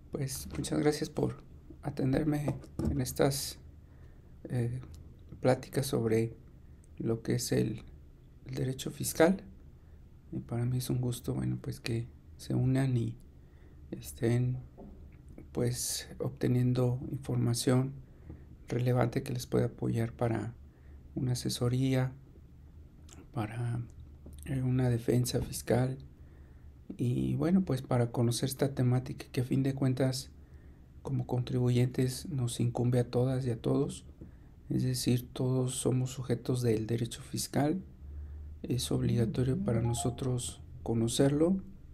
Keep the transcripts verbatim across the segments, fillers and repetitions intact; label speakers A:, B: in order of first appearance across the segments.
A: Pues muchas gracias por atenderme en estas eh, pláticas sobre lo que es el, el derecho fiscal. Y para mí es un gusto, bueno, pues que se unan y estén pues obteniendo información relevante que les pueda apoyar para una asesoría, para eh, una defensa fiscal y bueno, pues para conocer esta temática que a fin de cuentas como contribuyentes nos incumbe a todas y a todos. Es decir, todos somos sujetos del derecho fiscal. Es obligatorio para nosotros conocerlo.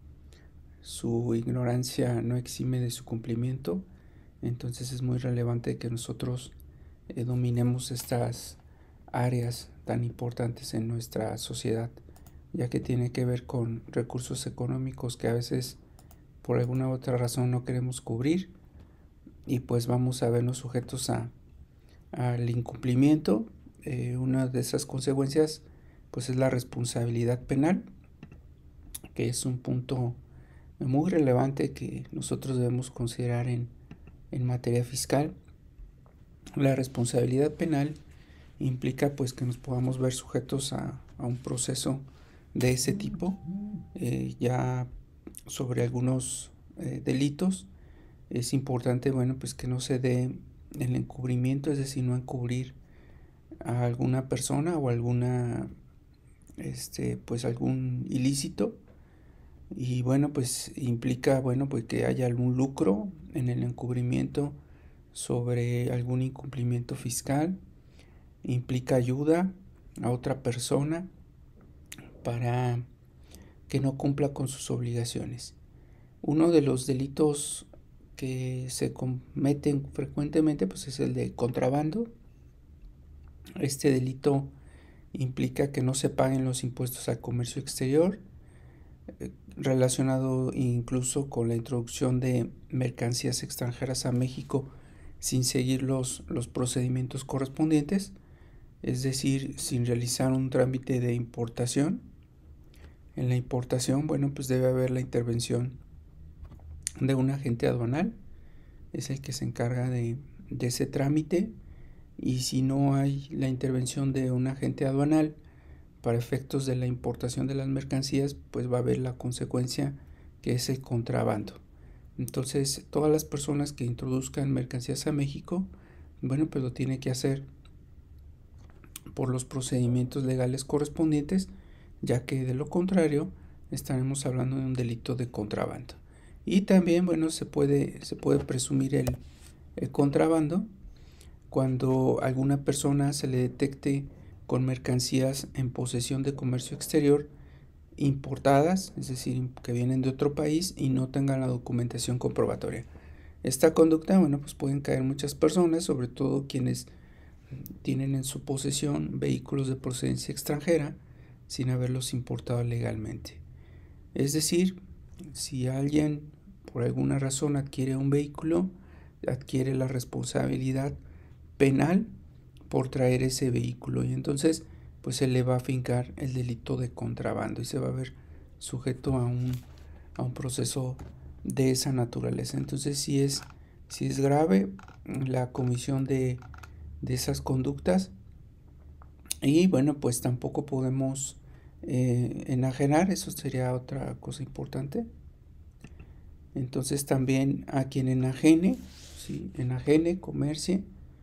A: Su ignorancia no exime de su cumplimiento. Entonces es muy relevante que nosotros eh, dominemos estas áreas tan importantes en nuestra sociedad, ya que tiene que ver con recursos económicos que a veces por alguna u otra razón no queremos cubrir y pues vamos a vernos sujetos a al incumplimiento. Eh, una de esas consecuencias pues es la responsabilidad penal, que es un punto muy relevante que nosotros debemos considerar en, en materia fiscal. La responsabilidad penal implica pues que nos podamos ver sujetos a, a un proceso de ese tipo, eh, ya sobre algunos eh, delitos. Es importante, bueno, pues que no se dé el encubrimiento, es decir, no encubrir a alguna persona o alguna este pues algún ilícito, y bueno, pues implica, bueno, pues que haya algún lucro en el encubrimiento sobre algún incumplimiento fiscal. Implica ayuda a otra persona para que no cumpla con sus obligaciones. Uno de los delitos que se cometen frecuentemente pues es el de contrabando. Este delito implica que no se paguen los impuestos al comercio exterior, eh, relacionado incluso con la introducción de mercancías extranjeras a México sin seguir los, los procedimientos correspondientes, es decir, sin realizar un trámite de importación. En la importación, bueno, pues debe haber la intervención de un agente aduanal, es el que se encarga de, de ese trámite, y si no hay la intervención de un agente aduanal para efectos de la importación de las mercancías, pues va a haber la consecuencia que es el contrabando. Entonces, todas las personas que introduzcan mercancías a México, bueno, pues lo tiene que hacer por los procedimientos legales correspondientes, ya que de lo contrario estaremos hablando de un delito de contrabando. Y también, bueno, se puede, se puede presumir el, el contrabando cuando alguna persona se le detecte con mercancías en posesión de comercio exterior importadas, es decir, que vienen de otro país y no tengan la documentación comprobatoria. Esta conducta, bueno, pues pueden caer muchas personas, sobre todo quienes tienen en su posesión vehículos de procedencia extranjera sin haberlos importado legalmente. Es decir, si alguien por alguna razón adquiere un vehículo, adquiere la responsabilidad penal por traer ese vehículo, y entonces pues se le va a fincar el delito de contrabando y se va a ver sujeto a un, a un proceso de esa naturaleza. Entonces sí es, sí es grave la comisión de, de esas conductas, y bueno, pues tampoco podemos eh, enajenar, eso sería otra cosa importante. Entonces también a quien enajene, ¿sí? enajene, comercie,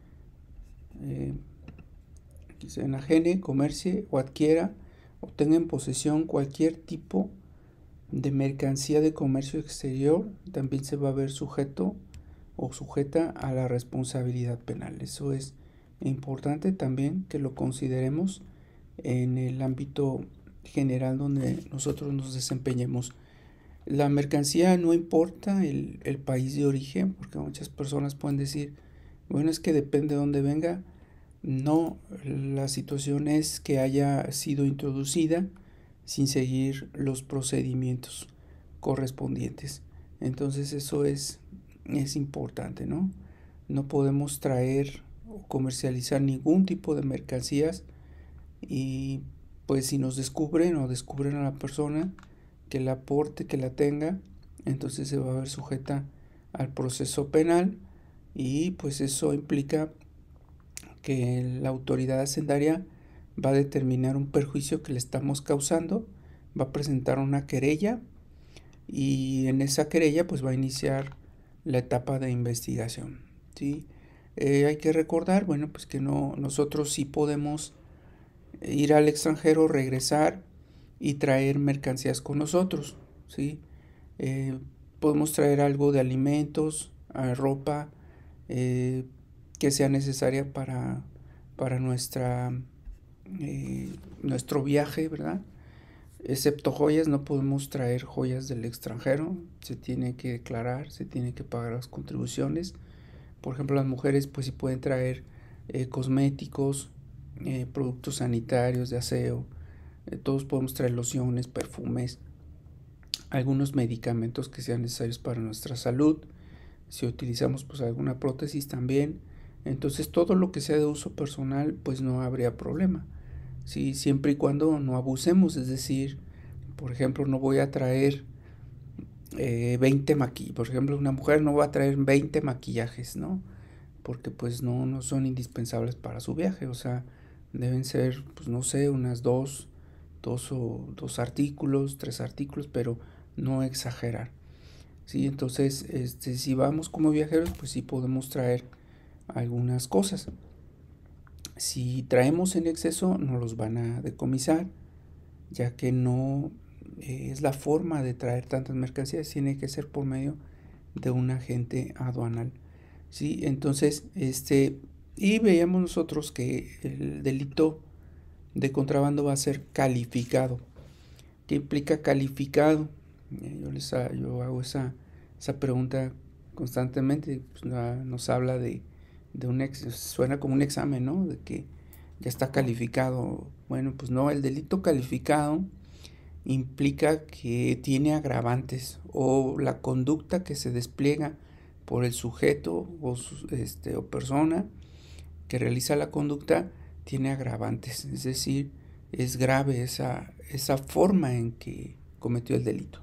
A: eh, se enajene, comercie o adquiera o tenga en posesión cualquier tipo de mercancía de comercio exterior, también se va a ver sujeto o sujeta a la responsabilidad penal. Eso es importante también que lo consideremos en el ámbito general donde nosotros nos desempeñemos. La mercancía no importa el, el país de origen, porque muchas personas pueden decir, bueno, es que depende de dónde venga. No, la situación es que haya sido introducida sin seguir los procedimientos correspondientes. Entonces eso es, es importante, ¿no? No podemos traer o comercializar ningún tipo de mercancías, y pues si nos descubren o descubren a la persona que la aporte, que la tenga, entonces se va a ver sujeta al proceso penal, y pues eso implica que la autoridad hacendaria va a determinar un perjuicio que le estamos causando, va a presentar una querella, y en esa querella pues va a iniciar la etapa de investigación, ¿sí? Eh, hay que recordar, bueno, pues que no, nosotros sí podemos ir al extranjero, regresar y traer mercancías con nosotros, ¿sí? Eh, podemos traer algo de alimentos, ropa, eh, que sea necesaria para, para nuestra, eh, nuestro viaje, ¿verdad? Excepto joyas, no podemos traer joyas del extranjero, se tiene que declarar, se tiene que pagar las contribuciones. Por ejemplo, las mujeres pues sí pueden traer eh, cosméticos, eh, productos sanitarios, de aseo, eh, todos podemos traer lociones, perfumes, algunos medicamentos que sean necesarios para nuestra salud, si utilizamos pues alguna prótesis también. Entonces todo lo que sea de uso personal pues no habría problema, ¿sí? Siempre y cuando no abusemos, es decir, por ejemplo, no voy a traer eh, veinte maquillajes, por ejemplo, una mujer no va a traer veinte maquillajes, ¿no? Porque pues no, no son indispensables para su viaje, o sea, deben ser, pues no sé, unas dos, dos o dos artículos, tres artículos, pero no exagerar, ¿sí? Entonces, este, si vamos como viajeros, pues sí podemos traer algunas cosas. Si traemos en exceso, nos los van a decomisar, ya que no eh, es la forma de traer tantas mercancías, tiene que ser por medio de un agente aduanal, ¿sí? Entonces, este, y veíamos nosotros que el delito de contrabando va a ser calificado. ¿Qué implica calificado? Eh, yo, les, yo hago esa, esa pregunta constantemente, pues, nos habla de, de un ex, suena como un examen, ¿no? De que ya está calificado. Bueno, pues no, el delito calificado implica que tiene agravantes, o la conducta que se despliega por el sujeto o, este, o persona que realiza la conducta tiene agravantes, es decir, es grave esa, esa forma en que cometió el delito.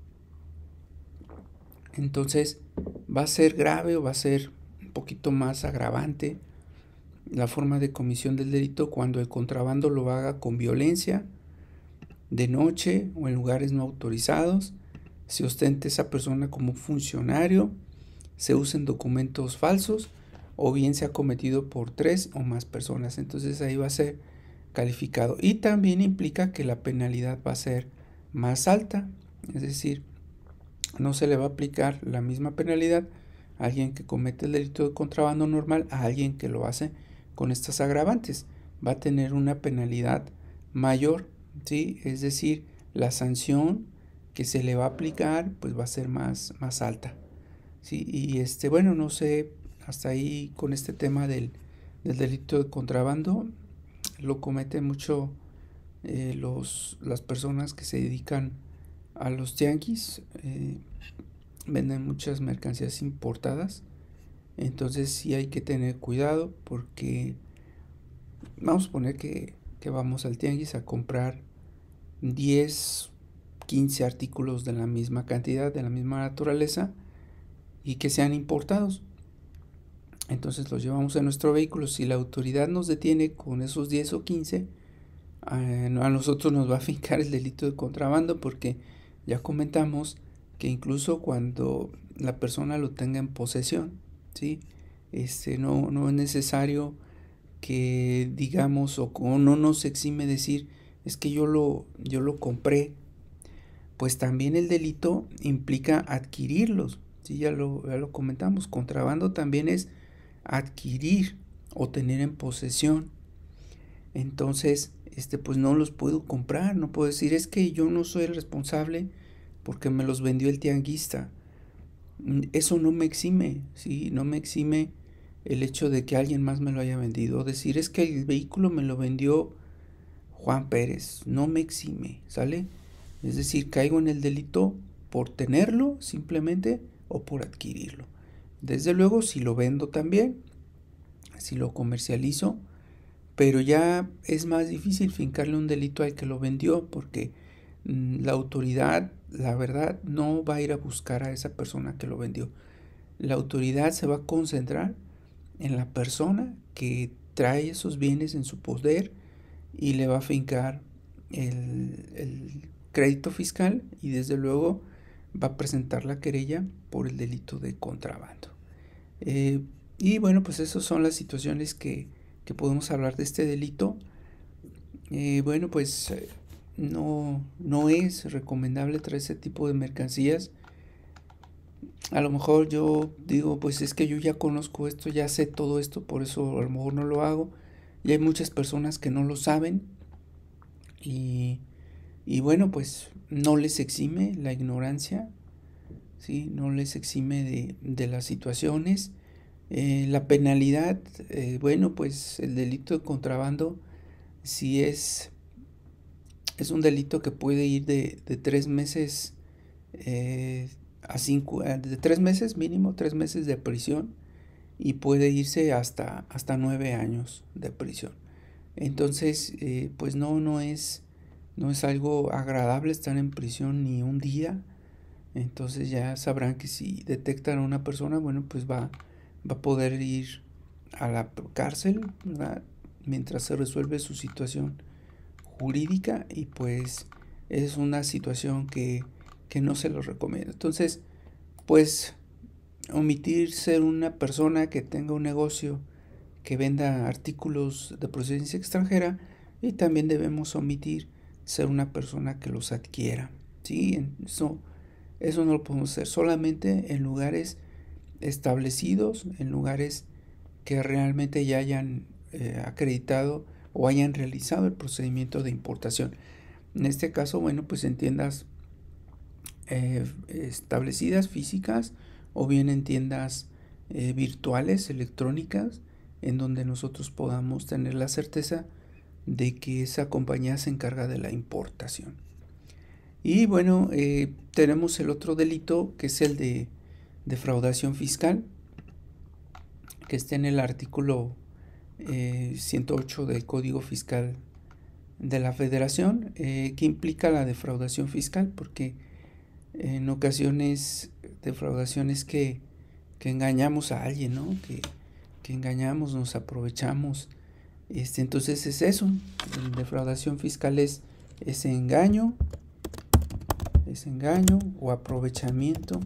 A: Entonces, va a ser grave o va a ser un poquito más agravante la forma de comisión del delito cuando el contrabando lo haga con violencia, de noche o en lugares no autorizados, se ostente esa persona como funcionario, se usen documentos falsos, o bien se ha cometido por tres o más personas. Entonces ahí va a ser calificado, y también implica que la penalidad va a ser más alta, es decir, no se le va a aplicar la misma penalidad a alguien que comete el delito de contrabando normal a alguien que lo hace con estas agravantes. Va a tener una penalidad mayor, ¿sí? Es decir, la sanción que se le va a aplicar pues va a ser más, más alta, ¿sí? Y este, bueno, no sé, hasta ahí con este tema del, del delito de contrabando, lo cometen mucho eh, los, las personas que se dedican a los tianguis, eh, venden muchas mercancías importadas, entonces sí hay que tener cuidado, porque vamos a poner que, que vamos al tianguis a comprar diez, quince artículos de la misma cantidad, de la misma naturaleza, y que sean importados. Entonces los llevamos en nuestro vehículo. Si la autoridad nos detiene con esos diez o quince, a nosotros nos va a fincar el delito de contrabando, porque ya comentamos que incluso cuando la persona lo tenga en posesión, ¿sí? Este, no, no es necesario que digamos, o no nos exime decir, es que yo lo, yo lo compré. Pues también el delito implica adquirirlos, ¿sí? Ya lo, ya lo comentamos, contrabando también es adquirir o tener en posesión. Entonces, este, pues no los puedo comprar, no puedo decir, es que yo no soy el responsable porque me los vendió el tianguista. Eso no me exime, ¿sí? No me exime el hecho de que alguien más me lo haya vendido. Decir, es que el vehículo me lo vendió Juan Pérez, no me exime, ¿sale? Es decir, caigo en el delito por tenerlo simplemente o por adquirirlo. Desde luego, si lo vendo también, si lo comercializo, pero ya es más difícil fincarle un delito al que lo vendió, porque mmm, la autoridad, la verdad, no va a ir a buscar a esa persona que lo vendió. la autoridad se va a concentrar en la persona que trae esos bienes en su poder y le va a fincar el, el crédito fiscal, y desde luego va a presentar la querella por el delito de contrabando. Eh, y bueno, pues esas son las situaciones que, que podemos hablar de este delito. Eh, bueno, pues eh, no, no es recomendable traer ese tipo de mercancías. A lo mejor yo digo, pues es que yo ya conozco esto, ya sé todo esto, por eso a lo mejor no lo hago. Y hay muchas personas que no lo saben, y, y bueno, pues no les exime la ignorancia, ¿sí? No les exime de, de las situaciones. Eh, la penalidad, eh, bueno, pues el delito de contrabando, si es, es un delito que puede ir de, de tres meses eh, a cinco, de tres meses mínimo, tres meses de prisión, y puede irse hasta, hasta nueve años de prisión. Entonces, eh, pues no, no es, no es algo agradable estar en prisión ni un día. Entonces ya sabrán que si detectan a una persona, bueno, pues va, va a poder ir a la cárcel, ¿verdad?, mientras se resuelve su situación jurídica, y pues es una situación que, que no se lo recomiendo. Entonces, pues omitir ser una persona que tenga un negocio que venda artículos de procedencia extranjera, y también debemos omitir ser una persona que los adquiera, ¿sí? Eso, eso no lo podemos hacer, solamente en lugares establecidos, en lugares que realmente ya hayan eh, acreditado o hayan realizado el procedimiento de importación. En este caso, bueno, pues en tiendas eh, establecidas, físicas, o bien en tiendas eh, virtuales, electrónicas, en donde nosotros podamos tener la certeza de que esa compañía se encarga de la importación. Y bueno, eh, tenemos el otro delito, que es el de defraudación fiscal, que está en el artículo eh, ciento ocho del Código Fiscal de la Federación, eh, que implica la defraudación fiscal, porque en ocasiones defraudaciones que, que engañamos a alguien, ¿no? Que, que engañamos, nos aprovechamos. Este, entonces es eso, la defraudación fiscal es ese engaño, ese engaño o aprovechamiento.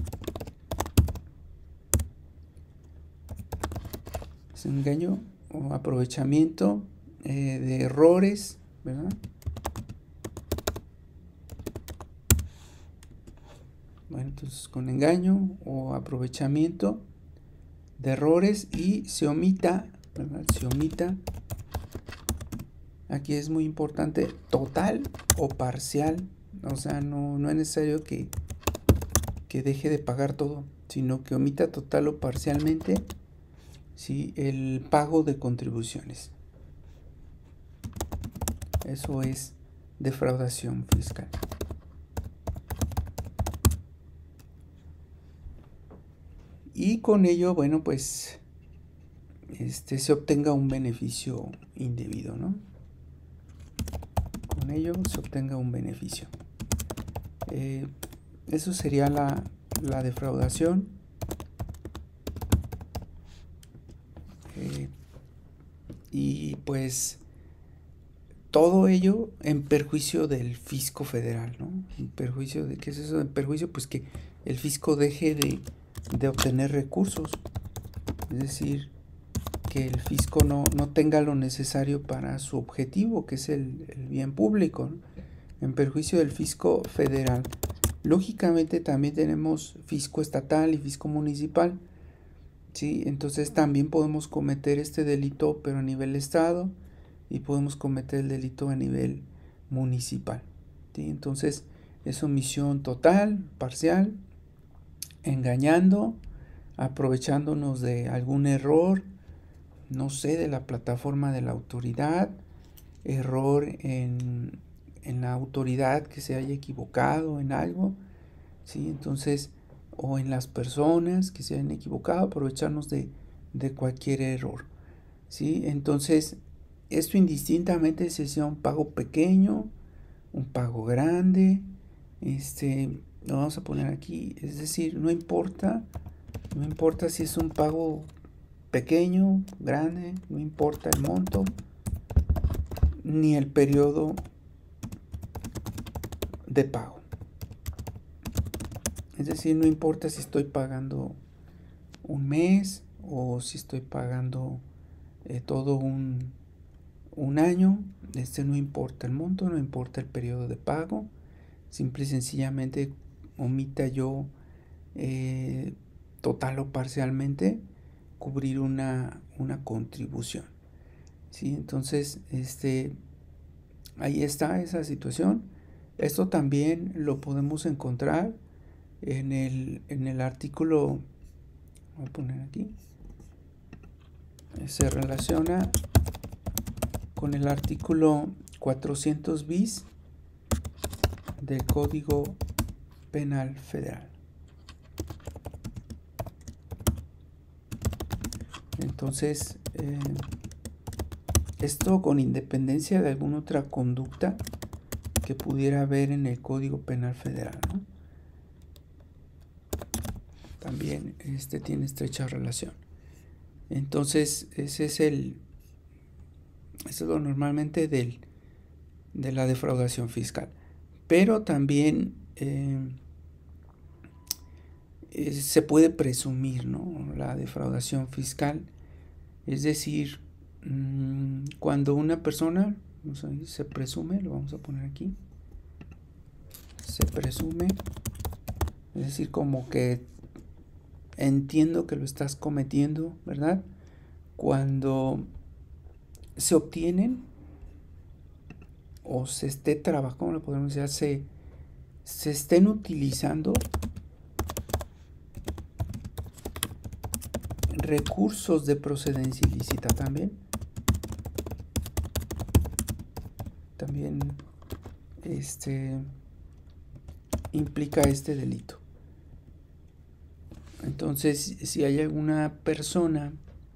A: Ese engaño o aprovechamiento eh, de errores, ¿verdad? Bueno, entonces con engaño o aprovechamiento de errores, y se omita, ¿verdad? Se omita, aquí es muy importante, total o parcial. O sea, no, no es necesario que, que deje de pagar todo, sino que omita total o parcialmente, ¿sí?, el pago de contribuciones. Eso es defraudación fiscal. Y con ello, bueno, pues este, se obtenga un beneficio indebido, ¿no? Con ello se obtenga un beneficio. Eh, eso sería la, la defraudación. Eh, y pues todo ello en perjuicio del fisco federal, ¿no? En perjuicio de, ¿qué es eso? En perjuicio, pues que el fisco deje de, de obtener recursos. Es decir, que el fisco no, no tenga lo necesario para su objetivo, que es el, el bien público, ¿no? En perjuicio del fisco federal. Lógicamente también tenemos fisco estatal y fisco municipal, ¿sí? Entonces también podemos cometer este delito, pero a nivel estado, y podemos cometer el delito a nivel municipal, ¿sí? Entonces es omisión total, parcial, engañando, aprovechándonos de algún error, no sé, de la plataforma de la autoridad, error en, en la autoridad que se haya equivocado en algo, ¿sí? Entonces, o en las personas que se hayan equivocado, aprovecharnos de, de cualquier error, ¿sí? Entonces, esto indistintamente si sea un pago pequeño, un pago grande, este, lo vamos a poner aquí, es decir, no importa No importa si es un pago pequeño, grande, no importa el monto, ni el periodo de pago. Es decir, no importa si estoy pagando un mes o si estoy pagando eh, todo un, un año. Este no importa el monto, no importa el periodo de pago. Simple y sencillamente omita yo eh, total o parcialmente cubrir una, una contribución. ¿Sí? Entonces, este, ahí está esa situación. Esto también lo podemos encontrar en el, en el artículo, voy a poner aquí, se relaciona con el artículo cuatrocientos bis del Código Penal Federal. Entonces, eh, esto con independencia de alguna otra conducta que pudiera haber en el Código Penal Federal, ¿no? También este tiene estrecha relación. Entonces, ese es el, eso es lo normalmente del, de la defraudación fiscal. Pero también eh, eh, se puede presumir, ¿no?, la defraudación fiscal. Es decir, mmm, cuando una persona, vamos a ver, se presume, lo vamos a poner aquí, se presume, es decir, como que entiendo que lo estás cometiendo, ¿verdad? Cuando se obtienen o se esté trabajando, ¿cómo lo podemos decir? Se, se estén utilizando recursos de procedencia ilícita también. También este implica este delito. Entonces, si hay alguna persona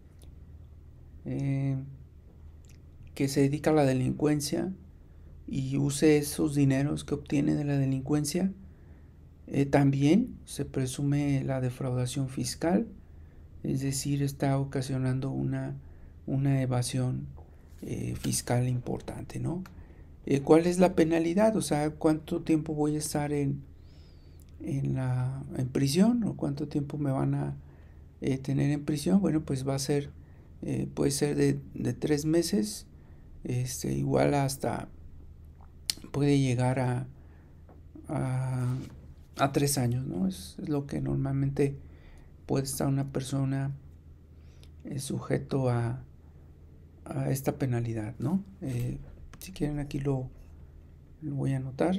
A: eh, que se dedica a la delincuencia y use esos dineros que obtiene de la delincuencia, eh, también se presume la defraudación fiscal, es decir, está ocasionando una, una evasión eh, fiscal importante, ¿no? Eh, ¿Cuál es la penalidad? O sea, ¿cuánto tiempo voy a estar en, en, la, en prisión? ¿O cuánto tiempo me van a eh, tener en prisión? Bueno, pues va a ser, eh, puede ser de, de tres meses, este, igual hasta, puede llegar a, a, a tres años, ¿no? Es, es lo que normalmente puede estar una persona eh, sujeto a, a esta penalidad, ¿no? Eh, si quieren aquí lo, lo voy a anotar.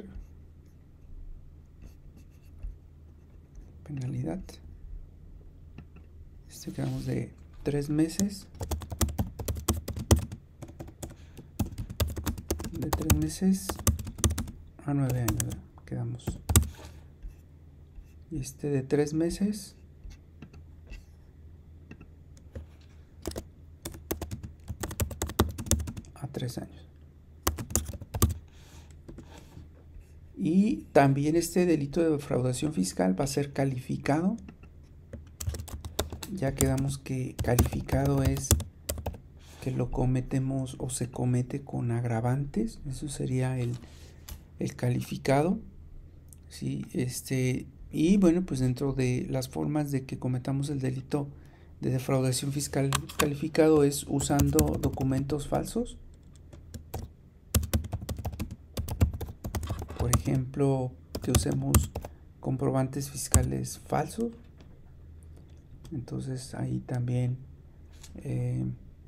A: Penalidad. Este quedamos de tres meses. De tres meses a nueve años, ¿verdad? Quedamos. Y este de tres meses a tres años. Y también este delito de defraudación fiscal va a ser calificado. Ya quedamos que calificado es que lo cometemos o se comete con agravantes. Eso sería el, el calificado. Sí, este, y bueno, pues dentro de las formas de que cometamos el delito de defraudación fiscal calificado es usando documentos falsos. Por ejemplo, que usemos comprobantes fiscales falsos. Entonces ahí también eh,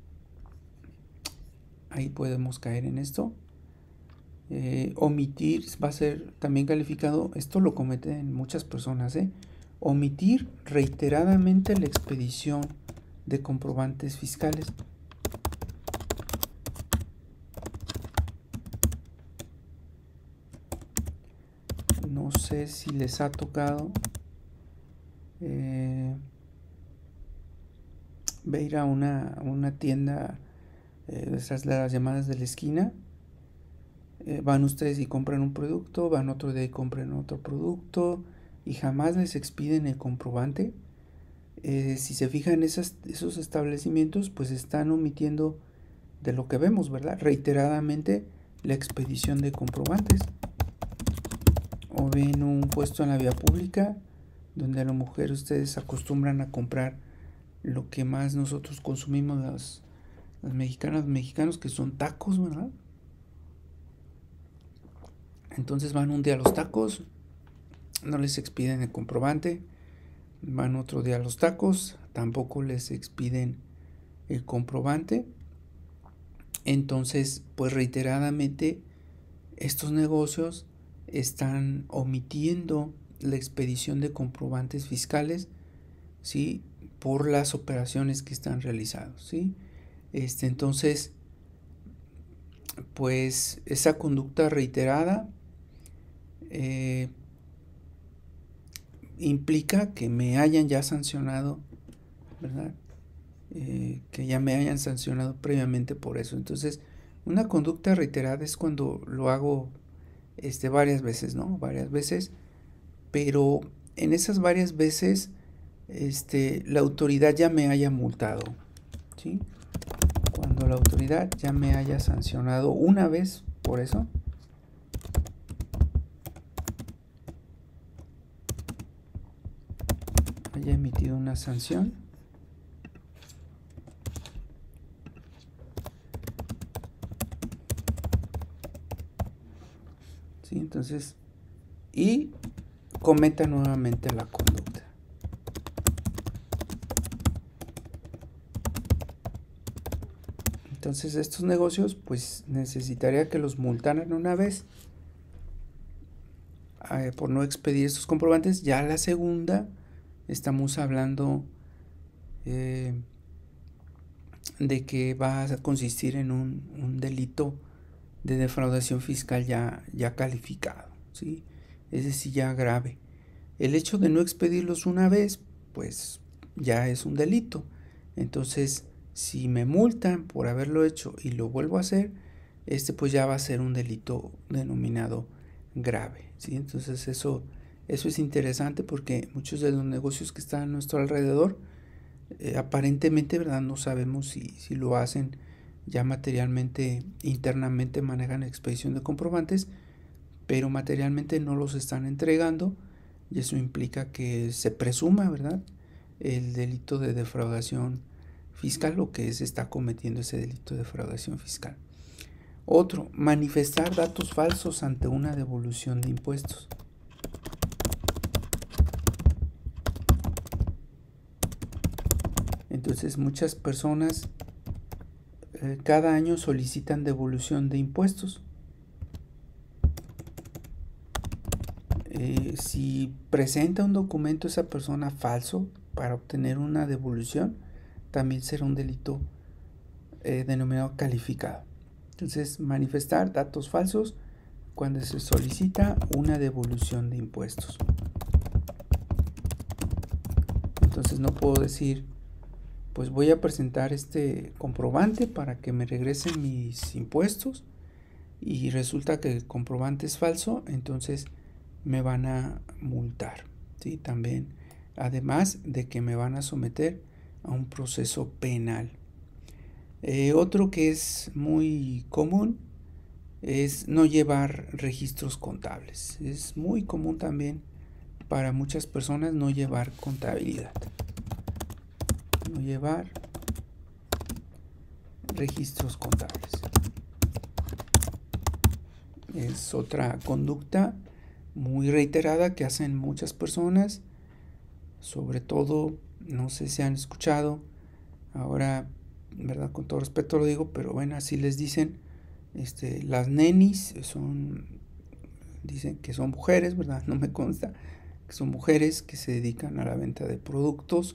A: ahí podemos caer en esto. Eh, omitir va a ser también calificado, esto lo cometen muchas personas, ¿eh? Omitir reiteradamente la expedición de comprobantes fiscales. No sé si les ha tocado eh, ir a una, una tienda eh, de esas las llamadas de la esquina. Eh, van ustedes y compran un producto, van otro día y compran otro producto y jamás les expiden el comprobante. Eh, si se fijan, esas, esos establecimientos pues están omitiendo de lo que vemos, ¿verdad? Reiteradamente la expedición de comprobantes. O ven un puesto en la vía pública donde a lo mejor ustedes acostumbran a comprar lo que más nosotros consumimos las, las mexicanas, mexicanos, que son tacos, ¿verdad? Entonces van un día a los tacos, no les expiden el comprobante, van otro día a los tacos, tampoco les expiden el comprobante. Entonces, pues reiteradamente estos negocios están omitiendo la expedición de comprobantes fiscales, ¿sí? Por las operaciones que están realizando, ¿sí? Este, entonces, pues esa conducta reiterada eh, implica que me hayan ya sancionado, ¿verdad? Eh, que ya me hayan sancionado previamente por eso. Entonces, una conducta reiterada es cuando lo hago este, varias veces, ¿no? Varias veces, pero en esas varias veces este, la autoridad ya me haya multado, ¿sí? Cuando la autoridad ya me haya sancionado una vez por eso, haya emitido una sanción, ¿sí? Entonces, y cometa nuevamente la conducta. Entonces estos negocios pues necesitaría que los multaran una vez eh, por no expedir estos comprobantes. Ya la segunda estamos hablando eh, de que va a consistir en un, un delito de defraudación fiscal ya, ya calificado, ¿sí? Es decir, ya grave. El hecho de no expedirlos una vez pues ya es un delito. Entonces, si me multan por haberlo hecho y lo vuelvo a hacer, este pues ya va a ser un delito denominado grave, ¿sí? Entonces eso, eso es interesante porque muchos de los negocios que están a nuestro alrededor eh, aparentemente, ¿verdad? No sabemos si, si lo hacen ya materialmente, internamente manejan expedición de comprobantes, pero materialmente no los están entregando y eso implica que se presuma, ¿verdad?, el delito de defraudación fiscal, o que se está cometiendo ese delito de defraudación fiscal. Otro, manifestar datos falsos ante una devolución de impuestos. Entonces muchas personas eh, cada año solicitan devolución de impuestos. Eh, si presenta un documento esa persona falso para obtener una devolución, también será un delito eh, denominado calificado. Entonces, manifestar datos falsos cuando se solicita una devolución de impuestos. Entonces no puedo decir, pues voy a presentar este comprobante para que me regresen mis impuestos y resulta que el comprobante es falso, entonces me van a multar, ¿sí? También, además de que me van a someter a un proceso penal. Eh, otro que es muy común es no llevar registros contables. Es muy común también para muchas personas no llevar contabilidad. No llevar registros contables. Es otra conducta muy reiterada que hacen muchas personas, sobre todo, no sé si han escuchado, ahora, verdad, con todo respeto lo digo, pero bueno, así les dicen, este, las nenis son, dicen que son mujeres, verdad, no me consta, que son mujeres que se dedican a la venta de productos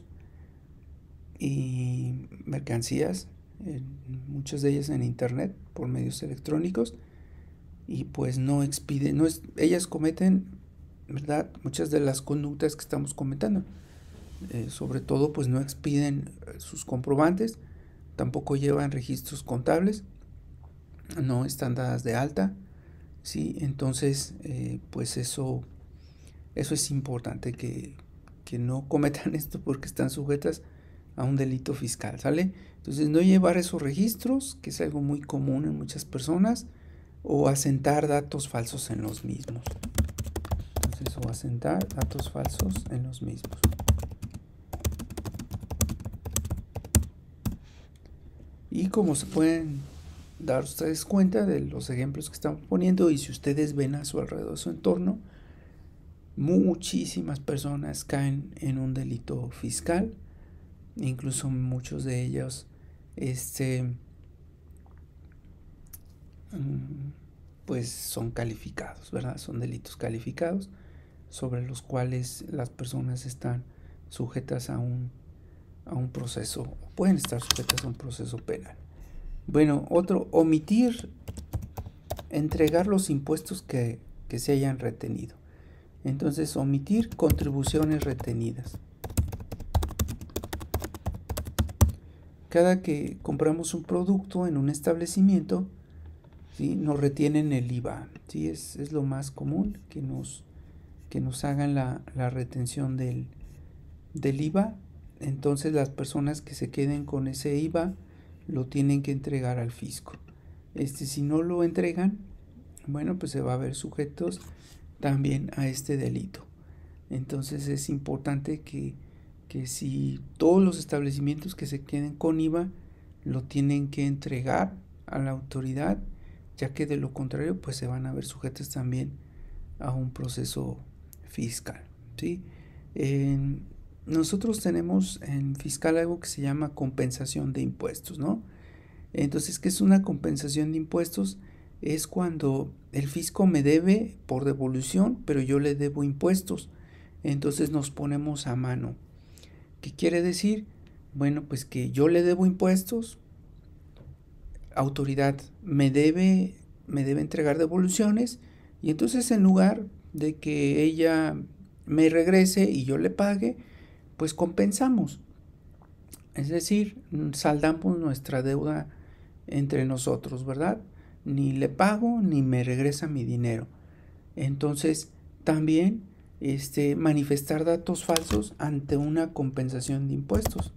A: y mercancías, muchas de ellas en internet, por medios electrónicos, y pues no expiden, no es, ellas cometen, ¿verdad?, muchas de las conductas que estamos comentando. Eh, sobre todo, pues no expiden sus comprobantes, tampoco llevan registros contables, no están dadas de alta, ¿sí? Entonces, eh, pues eso, eso es importante que, que no cometan esto porque están sujetas a un delito fiscal, ¿sale? Entonces no llevar esos registros, que es algo muy común en muchas personas, o asentar datos falsos en los mismos. Entonces, o asentar datos falsos en los mismos. Y como se pueden dar ustedes cuenta de los ejemplos que estamos poniendo, y si ustedes ven a su alrededor, su entorno, muchísimas personas caen en un delito fiscal, incluso muchos de ellos este, pues son calificados, ¿verdad? Son delitos calificados sobre los cuales las personas están sujetas a un, a un proceso, pueden estar sujetas a un proceso penal. Bueno, otro, omitir entregar los impuestos que, que se hayan retenido. Entonces, omitir contribuciones retenidas. Cada que compramos un producto en un establecimiento, ¿sí?, nos retienen el I V A. ¿Sí? Es, es lo más común que nos, que nos hagan la, la retención del, del I V A. Entonces, las personas que se queden con ese I V A lo tienen que entregar al fisco. Este, si no lo entregan, bueno, pues se va a ver sujetos también a este delito. Entonces es importante que, que si todos los establecimientos que se queden con I V A lo tienen que entregar a la autoridad, ya que de lo contrario pues se van a ver sujetos también a un proceso fiscal, ¿sí? Eh, nosotros tenemos en fiscal algo que se llama compensación de impuestos, ¿no? Entonces, ¿qué es una compensación de impuestos? Es cuando el fisco me debe por devolución, pero yo le debo impuestos. Entonces nos ponemos a mano. ¿Qué quiere decir? Bueno, pues que yo le debo impuestos, autoridad me debe, me debe entregar devoluciones, y entonces en lugar de que ella me regrese y yo le pague, pues compensamos. Es decir, saldamos nuestra deuda entre nosotros, ¿verdad? Ni le pago ni me regresa mi dinero. Entonces, también este, manifestar datos falsos ante una compensación de impuestos.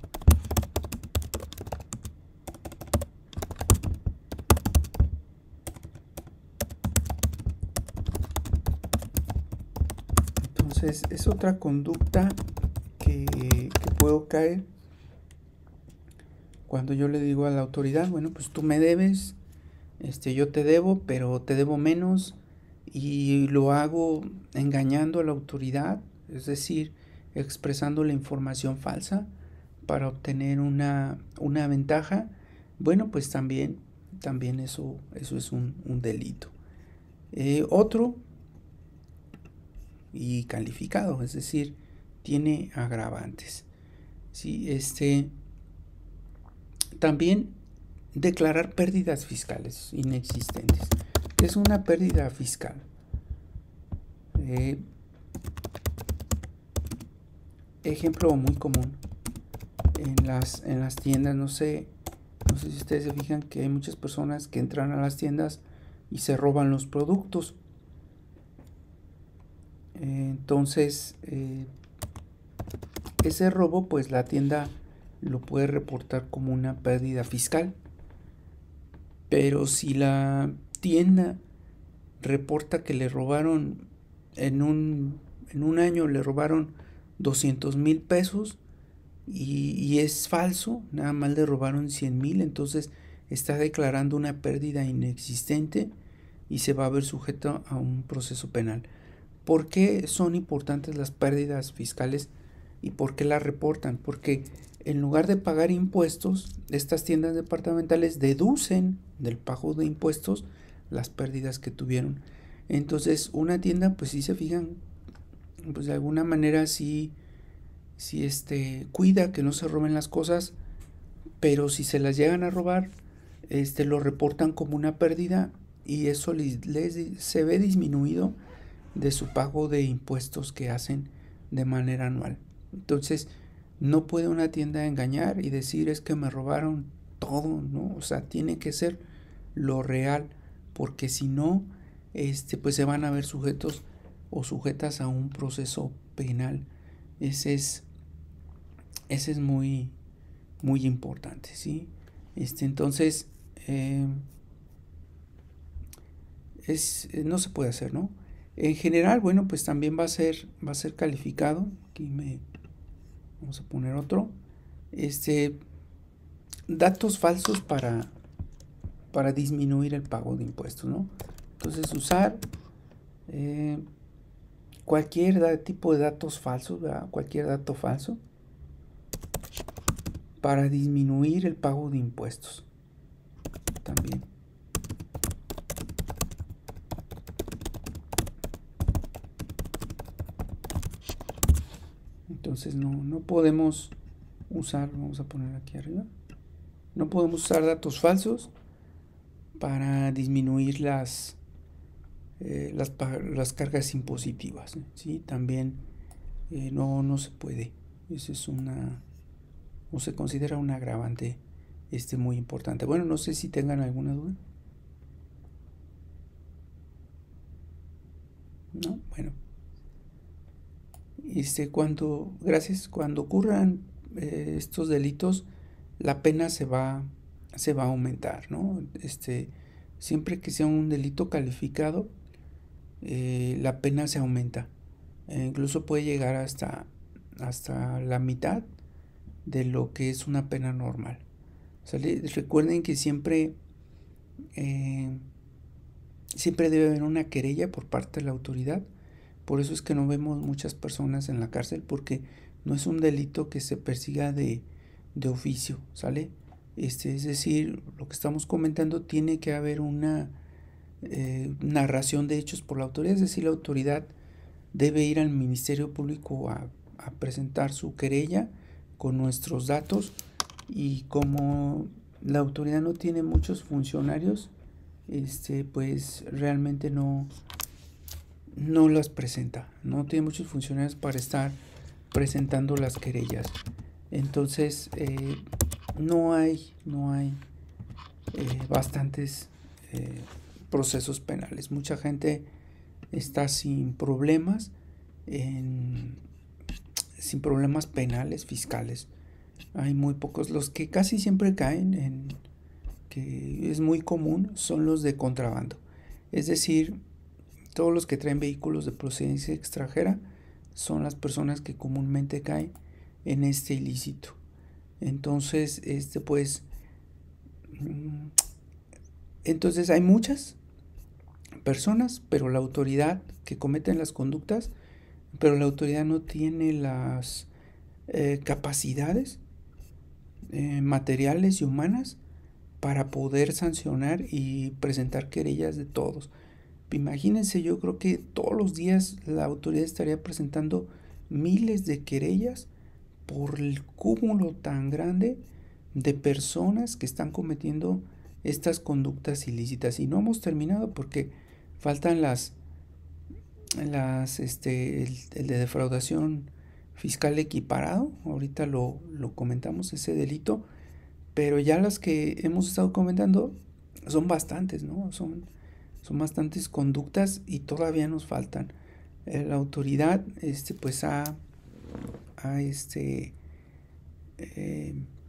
A: Entonces, es otra conducta que, que puedo caer cuando yo le digo a la autoridad, bueno, pues tú me debes, este, yo te debo, pero te debo menos, y lo hago engañando a la autoridad, es decir, expresando la información falsa para obtener una, una ventaja. Bueno, pues también, también eso, eso es un, un delito. Eh, otro, y calificado, es decir, tiene agravantes. Sí, este, también declarar pérdidas fiscales inexistentes. ¿Qué es una pérdida fiscal? Eh, ejemplo muy común en las, en las tiendas, no sé, no sé si ustedes se fijan que hay muchas personas que entran a las tiendas y se roban los productos. Eh, entonces, eh, ese robo, pues la tienda lo puede reportar como una pérdida fiscal. Pero si la tienda reporta que le robaron en un, en un año, le robaron doscientos mil pesos y, y es falso, nada más le robaron cien mil, entonces está declarando una pérdida inexistente y se va a ver sujeto a un proceso penal. ¿Por qué son importantes las pérdidas fiscales y por qué las reportan? Porque en lugar de pagar impuestos, estas tiendas departamentales deducen del pago de impuestos las pérdidas que tuvieron. Entonces, una tienda, pues sí se fijan, pues de alguna manera sí, sí este, cuida que no se roben las cosas, pero si se las llegan a robar, este, lo reportan como una pérdida y eso les, les se ve disminuido de su pago de impuestos que hacen de manera anual. Entonces, no puede una tienda engañar y decir es que me robaron todo, ¿no? O sea, tiene que ser lo real, porque si no, este, pues se van a ver sujetos o sujetas a un proceso penal. Ese es, ese es muy, muy importante, ¿sí? Este, entonces, eh, es, no se puede hacer, ¿no? En general, bueno, pues también va a ser, va a ser calificado. Aquí me vamos a poner otro. Este, datos falsos para, para disminuir el pago de impuestos, ¿no? Entonces, usar eh, cualquier tipo de datos falsos, ¿verdad? Cualquier dato falso para disminuir el pago de impuestos también. Entonces no, no podemos usar, vamos a poner aquí arriba, no podemos usar datos falsos para disminuir las, eh, las, las cargas impositivas, ¿sí? También eh, no, no se puede. Eso es una, o se considera un agravante este, muy importante. Bueno, no sé si tengan alguna duda. No, bueno. Este, cuando, gracias, cuando ocurran eh, estos delitos, la pena se va, se va a aumentar, ¿no? Este, siempre que sea un delito calificado, eh, la pena se aumenta. Eh, incluso puede llegar hasta, hasta la mitad de lo que es una pena normal. ¿Sale? Recuerden que siempre, eh, siempre debe haber una querella por parte de la autoridad. Por eso es que no vemos muchas personas en la cárcel, porque no es un delito que se persiga de, de oficio, ¿sale? Este, es decir, lo que estamos comentando, tiene que haber una eh, narración de hechos por la autoridad, es decir, la autoridad debe ir al Ministerio Público a, a presentar su querella con nuestros datos, y como la autoridad no tiene muchos funcionarios, este, pues realmente no, no las presenta, no tiene muchos funcionarios para estar presentando las querellas. Entonces eh, no hay, no hay eh, bastantes eh, procesos penales. Mucha gente está sin problemas, en, sin problemas penales, fiscales. Hay muy pocos. Los que casi siempre caen, en, que es muy común, son los de contrabando. Es decir, todos los que traen vehículos de procedencia extranjera son las personas que comúnmente caen en este ilícito. Entonces, este pues, entonces hay muchas personas, pero la autoridad que cometen las conductas, pero la autoridad no tiene las eh, capacidades eh, materiales y humanas para poder sancionar y presentar querellas de todos. Imagínense, yo creo que todos los días la autoridad estaría presentando miles de querellas por el cúmulo tan grande de personas que están cometiendo estas conductas ilícitas. Y no hemos terminado, porque faltan las, las este, el, el de defraudación fiscal equiparado. Ahorita lo, lo comentamos, ese delito, pero ya las que hemos estado comentando son bastantes, ¿no? Son, son bastantes conductas y todavía nos faltan. Eh, la autoridad, este, pues ha, ha este, eh,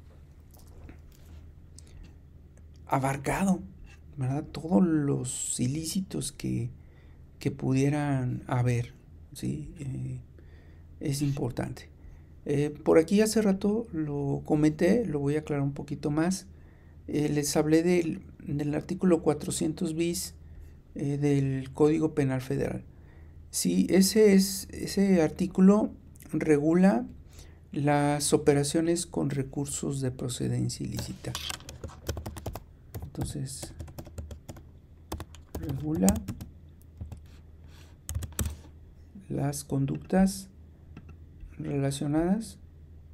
A: abarcado, ¿verdad?, todos los ilícitos que, que pudieran haber, ¿sí? Eh, es importante. Eh, por aquí hace rato lo comenté, lo voy a aclarar un poquito más. Eh, les hablé del, del artículo cuatrocientos bis eh, del Código Penal Federal. Sí, ese, es, ese artículo regula las operaciones con recursos de procedencia ilícita. Entonces, regula las conductas relacionadas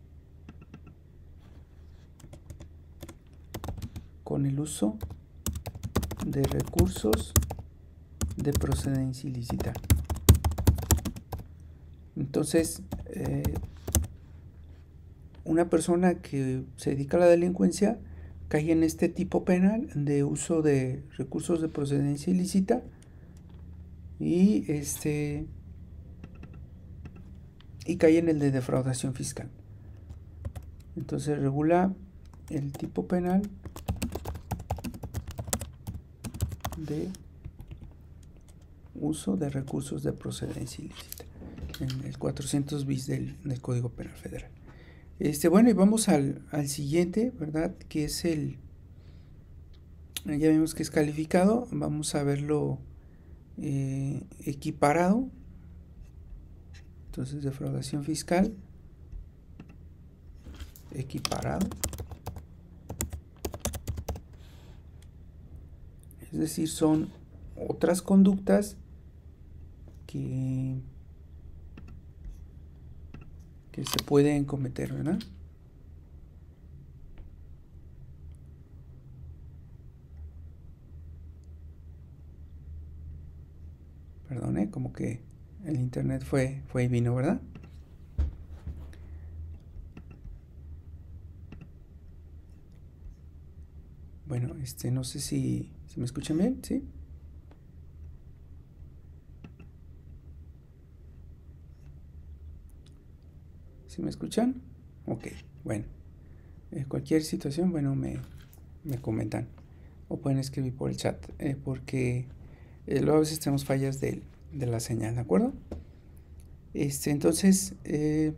A: con el uso de recursos de procedencia ilícita. Entonces, eh, una persona que se dedica a la delincuencia cae en este tipo penal de uso de recursos de procedencia ilícita, y este y cae en el de defraudación fiscal. Entonces regula el tipo penal de uso de recursos de procedencia ilícita, en el cuatrocientos bis del, del Código Penal Federal. Este, bueno, y vamos al, al siguiente, ¿verdad? Que es el, ya vimos que es calificado, vamos a verlo eh, equiparado. Entonces, defraudación fiscal equiparado. Es decir, son otras conductas que, que se pueden cometer, ¿verdad? Perdón, ¿eh? Como que el internet fue, fue y vino, ¿verdad? Bueno, este, no sé si, si me escuchan bien, ¿sí? ¿Sí me escuchan? Ok, bueno. Eh, cualquier situación, bueno, me, me comentan. O pueden escribir por el chat, eh, porque eh, luego a veces tenemos fallas de, de la señal, ¿de acuerdo? Este, entonces, eh,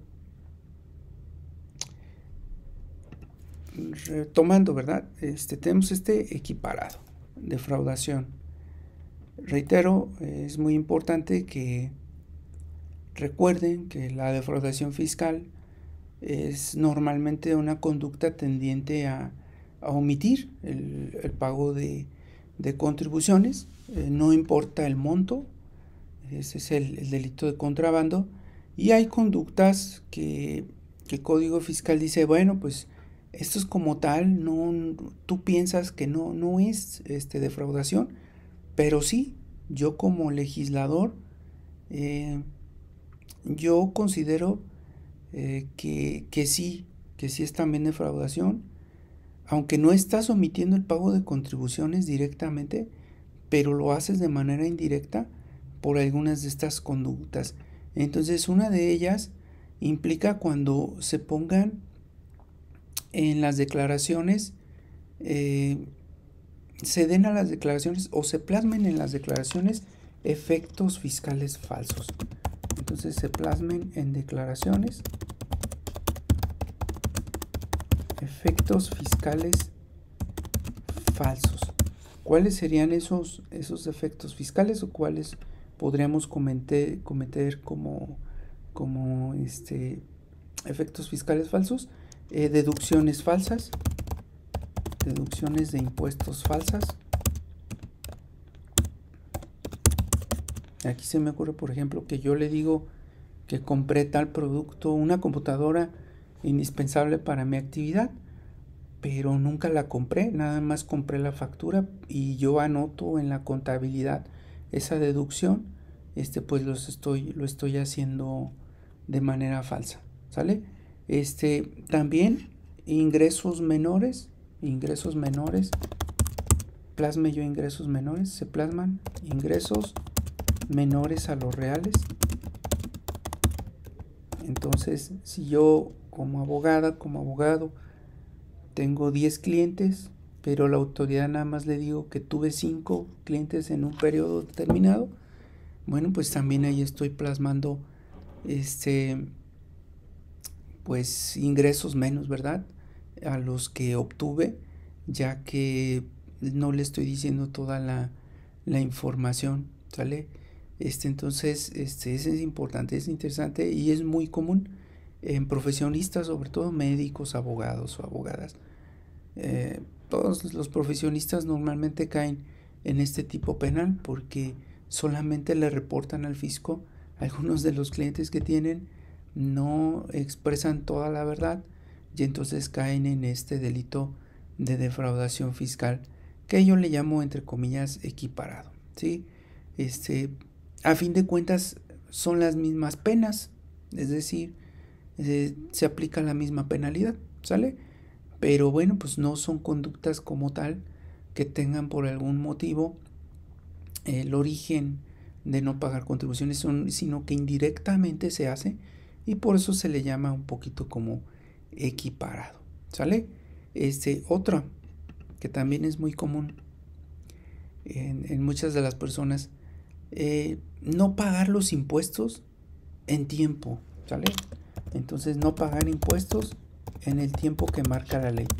A: retomando, ¿verdad? Este, tenemos este equiparado, defraudación. Reitero, es muy importante que recuerden que la defraudación fiscal es normalmente una conducta tendiente a, a omitir el, el pago de, de contribuciones, eh, no importa el monto, ese es el, el delito de contrabando, y hay conductas que, que el Código Fiscal dice, bueno, pues esto es como tal, no, tú piensas que no, no es este, defraudación, pero sí, yo como legislador, eh, yo considero eh, que, que sí, que sí es también defraudación, aunque no estás omitiendo el pago de contribuciones directamente, pero lo haces de manera indirecta por algunas de estas conductas. Entonces, una de ellas implica cuando se pongan en las declaraciones, eh, se den a las declaraciones o se plasmen en las declaraciones efectos fiscales falsos. Entonces se plasmen en declaraciones efectos fiscales falsos. ¿Cuáles serían esos, esos efectos fiscales o cuáles podríamos cometer, cometer como, como este, efectos fiscales falsos? Eh, deducciones falsas, deducciones de impuestos falsas. Aquí se me ocurre, por ejemplo, que yo le digo que compré tal producto, una computadora indispensable para mi actividad, pero nunca la compré, nada más compré la factura y yo anoto en la contabilidad esa deducción, este pues los estoy, lo estoy haciendo de manera falsa, ¿sale? Este, también ingresos menores, ingresos menores, plasme yo ingresos menores, se plasman ingresos menores a los reales. Entonces, si yo como abogada, como abogado, tengo diez clientes, pero la autoridad nada más le digo que tuve cinco clientes en un periodo determinado, bueno, pues también ahí estoy plasmando este pues ingresos menos, ¿verdad? A los que obtuve, ya que no le estoy diciendo toda la, la información, ¿sale? Este, entonces, este, eso es importante, es interesante y es muy común en profesionistas, sobre todo médicos, abogados o abogadas. Eh, todos los profesionistas normalmente caen en este tipo penal porque solamente le reportan al fisco algunos de los clientes que tienen, no expresan toda la verdad y entonces caen en este delito de defraudación fiscal que yo le llamo entre comillas equiparado, ¿sí? Este, a fin de cuentas son las mismas penas, es decir, eh, se aplica la misma penalidad, ¿sale? Pero bueno, pues no son conductas como tal que tengan por algún motivo el origen de no pagar contribuciones, son, sino que indirectamente se hace y por eso se le llama un poquito como equiparado, ¿sale? Este otro que también es muy común en, en muchas de las personas, eh, no pagar los impuestos en tiempo, ¿sale? Entonces no pagar impuestos en el tiempo que marca la ley.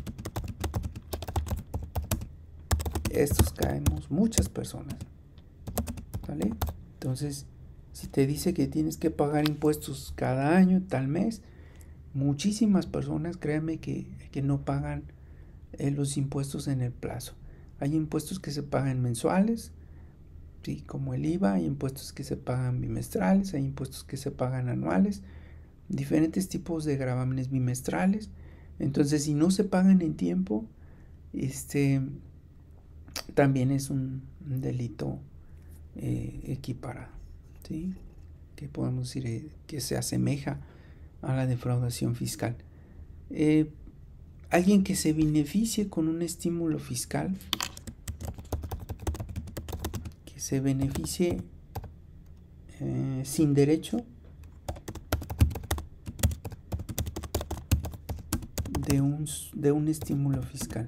A: Estos caemos muchas personas, ¿vale? Entonces, si te dice que tienes que pagar impuestos cada año, tal mes, muchísimas personas, créanme que, que no pagan eh, los impuestos en el plazo. Hay impuestos que se pagan mensuales, ¿sí? Como el I V A, hay impuestos que se pagan bimestrales, hay impuestos que se pagan anuales, diferentes tipos de gravámenes bimestrales. Entonces, si no se pagan en tiempo, este también es un, un delito eh, equiparado, ¿sí? Que podemos decir eh, que se asemeja a la defraudación fiscal. Eh, alguien que se beneficie con un estímulo fiscal, que se beneficie eh, sin derecho de un, de un estímulo fiscal.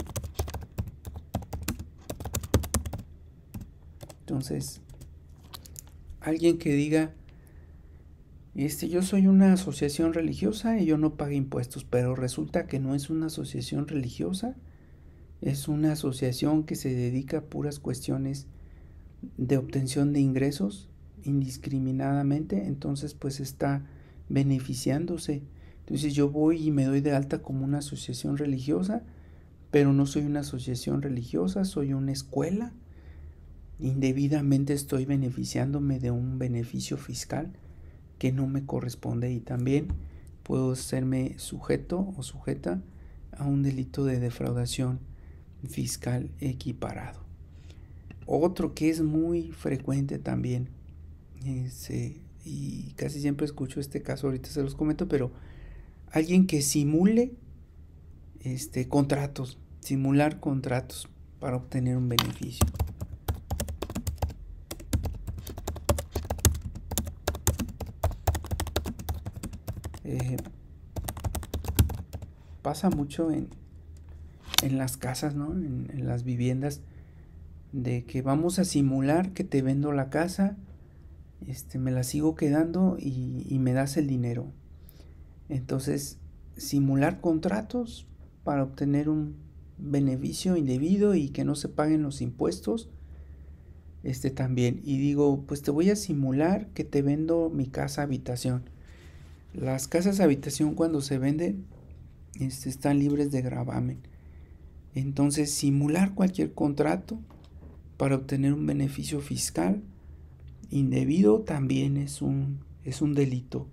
A: Entonces, alguien que diga, este, yo soy una asociación religiosa y yo no pago impuestos, pero resulta que no es una asociación religiosa, es una asociación que se dedica a puras cuestiones de obtención de ingresos indiscriminadamente, entonces pues está beneficiándose. Entonces yo voy y me doy de alta como una asociación religiosa, pero no soy una asociación religiosa, soy una escuela. Indebidamente estoy beneficiándome de un beneficio fiscal que no me corresponde y también puedo serme sujeto o sujeta a un delito de defraudación fiscal equiparado. Otro que es muy frecuente también, es, eh, y casi siempre escucho este caso, ahorita se los comento, pero alguien que simule este, contratos, simular contratos para obtener un beneficio. Eh, pasa mucho en, en las casas, ¿no? En, en las viviendas, de que vamos a simular que te vendo la casa, este, me la sigo quedando y, y me das el dinero. Entonces, simular contratos para obtener un beneficio indebido y que no se paguen los impuestos, este también. Y digo, pues te voy a simular que te vendo mi casa habitación. Las casas habitación cuando se venden, este, están libres de gravamen. Entonces, simular cualquier contrato para obtener un beneficio fiscal indebido también es un, es un delito.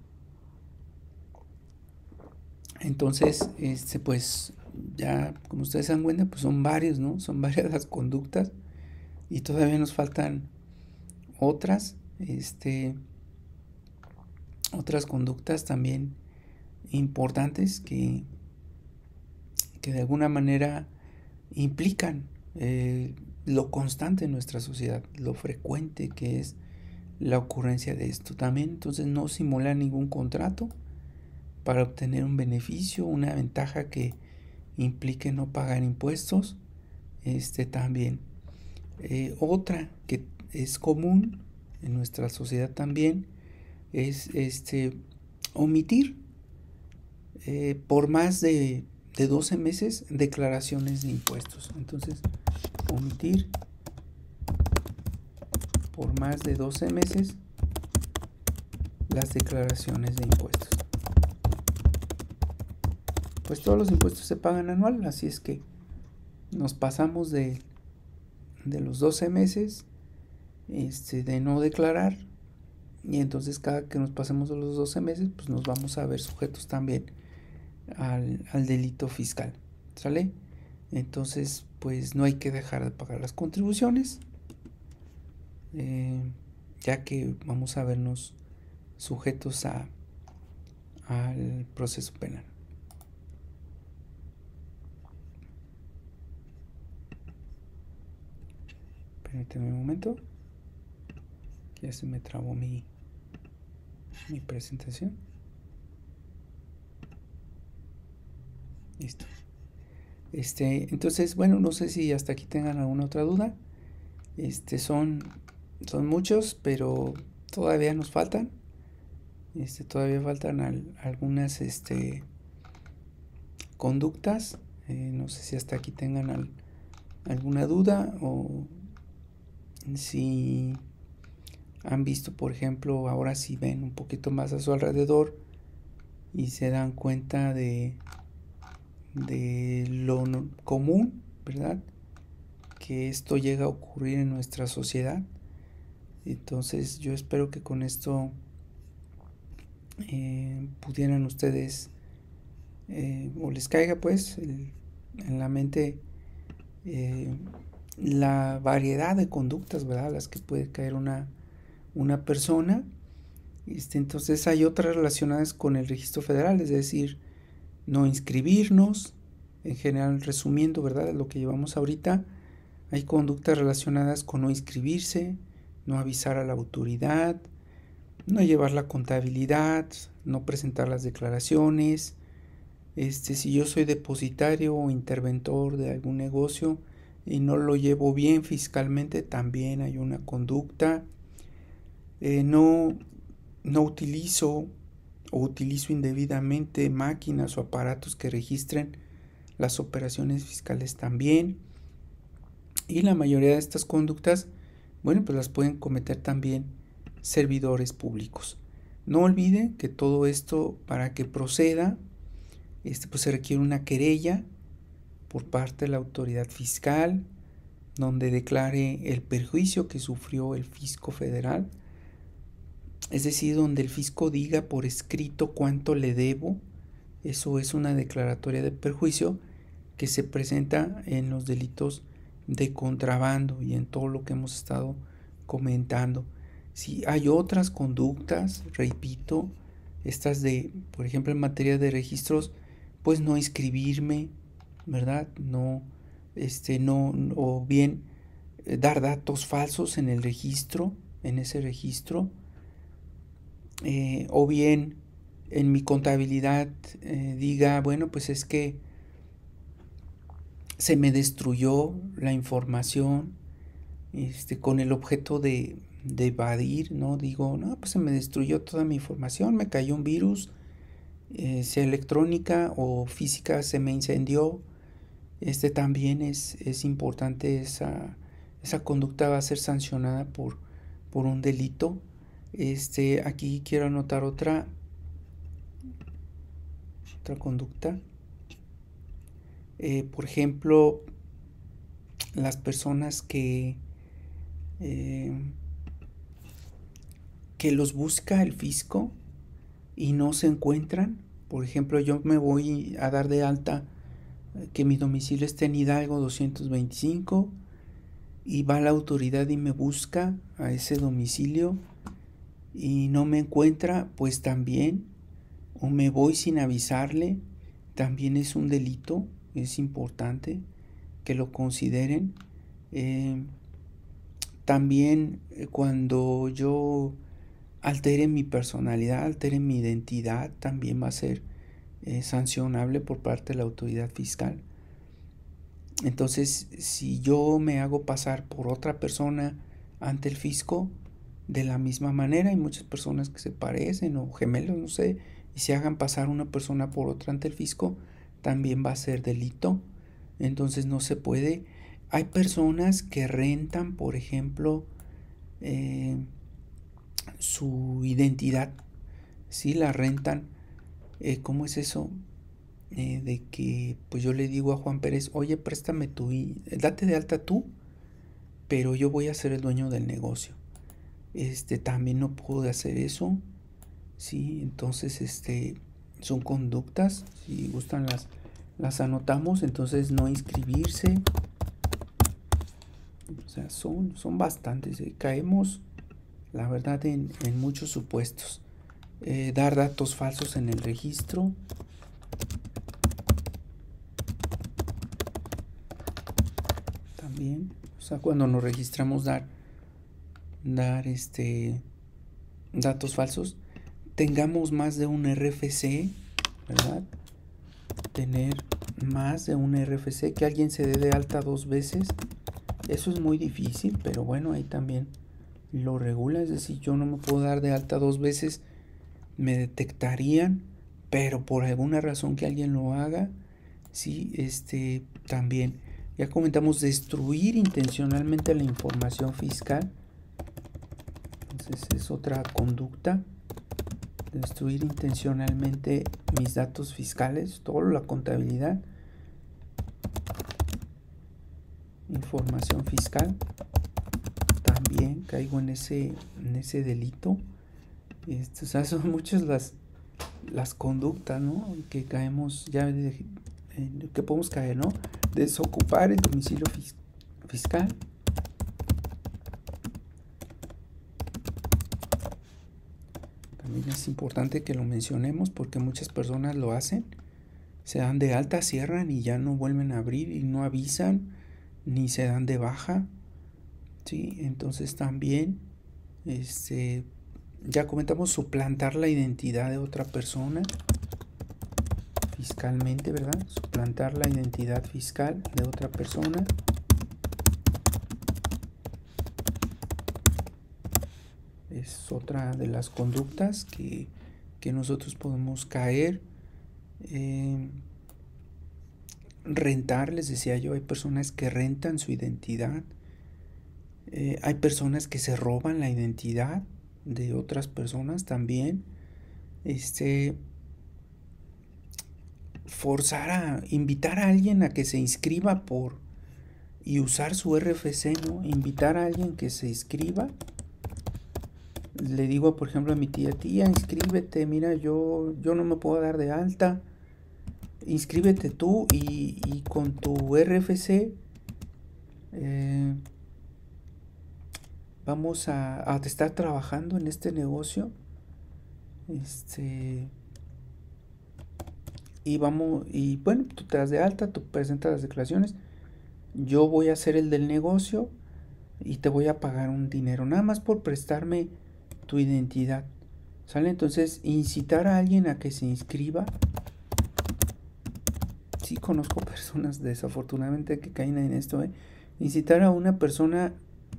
A: Entonces, este, pues ya como ustedes se dan cuenta, pues son varios, ¿no? Son varias las conductas y todavía nos faltan otras, este, otras conductas también importantes que, que de alguna manera implican eh, lo constante en nuestra sociedad, lo frecuente que es la ocurrencia de esto. También, entonces, no simular ningún contrato para obtener un beneficio, una ventaja que implique no pagar impuestos, este también. Eh, otra que es común en nuestra sociedad también es este omitir eh, por más de, de doce meses declaraciones de impuestos. Entonces, omitir por más de doce meses las declaraciones de impuestos. Pues todos los impuestos se pagan anual, así es que nos pasamos de, de los doce meses este, de no declarar, y entonces cada que nos pasemos de los doce meses, pues nos vamos a ver sujetos también al, al delito fiscal, ¿sale? Entonces, pues no hay que dejar de pagar las contribuciones, eh, ya que vamos a vernos sujetos a, al proceso penal. Permíteme un momento, ya se me trabó mi, mi presentación. Listo. Este, entonces, bueno, no sé si hasta aquí tengan alguna otra duda. Este, son, son muchos, pero todavía nos faltan. Este, todavía faltan al, algunas, este, conductas. Eh, no sé si hasta aquí tengan al, alguna duda o si han visto, por ejemplo, ahora si ven un poquito más a su alrededor y se dan cuenta de, de lo no, común, ¿verdad? Que esto llega a ocurrir en nuestra sociedad. Entonces yo espero que con esto eh, pudieran ustedes eh, o les caiga pues el, en la mente eh, la variedad de conductas, ¿verdad? Las que puede caer una, una persona. Este, entonces hay otras relacionadas con el registro federal, es decir, no inscribirnos, en general resumiendo, ¿verdad? Lo que llevamos ahorita, hay conductas relacionadas con no inscribirse, no avisar a la autoridad, no llevar la contabilidad, no presentar las declaraciones. Este, si yo soy depositario o interventor de algún negocio y no lo llevo bien fiscalmente, también hay una conducta. Eh, no, no utilizo o utilizo indebidamente máquinas o aparatos que registren las operaciones fiscales también. Y la mayoría de estas conductas, bueno, pues las pueden cometer también servidores públicos. No olviden que todo esto, para que proceda, este, pues se requiere una querella por parte de la autoridad fiscal, donde declare el perjuicio que sufrió el fisco federal, es decir, donde el fisco diga por escrito cuánto le debo. Eso es una declaratoria de perjuicio que se presenta en los delitos de contrabando y en todo lo que hemos estado comentando. Si hay otras conductas, repito, estas de, por ejemplo, en materia de registros, pues no inscribirme, ¿verdad? No, este, no, o bien eh, dar datos falsos en el registro, en ese registro, eh, o bien en mi contabilidad eh, diga, bueno, pues es que se me destruyó la información este, con el objeto de, de evadir, ¿no? Digo, no, pues se me destruyó toda mi información, me cayó un virus, eh, sea electrónica o física, se me incendió. Este también es, es importante, esa, esa conducta va a ser sancionada por, por un delito. Este, aquí quiero anotar otra, otra conducta. Eh, por ejemplo, las personas que, eh, que los busca el fisco y no se encuentran. Por ejemplo, yo me voy a dar de alta que mi domicilio está en Hidalgo doscientos veinticinco y va la autoridad y me busca a ese domicilio y no me encuentra, pues también, o me voy sin avisarle, también es un delito. Es importante que lo consideren. Eh, también eh, cuando yo altere mi personalidad, altere mi identidad, también va a ser eh, sancionable por parte de la autoridad fiscal. Entonces, si yo me hago pasar por otra persona ante el fisco, de la misma manera, hay muchas personas que se parecen o gemelos, no sé, y se hagan pasar una persona por otra ante el fisco, también va a ser delito. Entonces no se puede. Hay personas que rentan, por ejemplo, eh, su identidad, ¿sí? La rentan. Eh, ¿Cómo es eso? Eh, de que pues yo le digo a Juan Pérez, oye, préstame tu, date de alta tú, pero yo voy a ser el dueño del negocio. Este, también no puedo hacer eso, ¿sí? Entonces, este, son conductas, si gustan las, las anotamos. Entonces, no inscribirse, o sea, son, son bastantes, ¿eh? Caemos, la verdad, en, en muchos supuestos. Eh, dar datos falsos en el registro, también, o sea, cuando nos registramos, dar, dar este, datos falsos. Tengamos más de un R F C, ¿verdad? Tener más de un R F C, que alguien se dé de alta dos veces. Eso es muy difícil, pero bueno, ahí también lo regula. Es decir, yo no me puedo dar de alta dos veces, me detectarían, pero por alguna razón que alguien lo haga, sí, este, también. Ya comentamos destruir intencionalmente la información fiscal. Entonces es otra conducta. Destruir intencionalmente mis datos fiscales, toda la contabilidad, información fiscal. También caigo en ese, en ese delito. Este, o sea, son muchas las, las conductas, ¿no? Que caemos ya, de, en, que podemos caer, ¿no? Desocupar el domicilio fis fiscal. También es importante que lo mencionemos porque muchas personas lo hacen. Se dan de alta, cierran y ya no vuelven a abrir y no avisan ni se dan de baja. Sí, entonces también este, ya comentamos suplantar la identidad de otra persona fiscalmente, ¿verdad? Suplantar la identidad fiscal de otra persona. Es otra de las conductas que, que nosotros podemos caer. Eh, rentar, les decía yo, hay personas que rentan su identidad. Eh, hay personas que se roban la identidad de otras personas también. Este, forzar a, invitar a alguien a que se inscriba por y usar su R F C, ¿no? Invitar a alguien que se inscriba. Le digo, por ejemplo, a mi tía, tía, inscríbete, mira, yo, yo no me puedo dar de alta. Inscríbete tú y, y con tu R F C eh, vamos a, a estar trabajando en este negocio. Este... Y vamos, y bueno, tú te das de alta, tú presentas las declaraciones, yo voy a hacer el del negocio y te voy a pagar un dinero, nada más por prestarme tu identidad, ¿sale? Entonces, incitar a alguien a que se inscriba. Sí conozco personas desafortunadamente que caen en esto, ¿eh? Incitar a una persona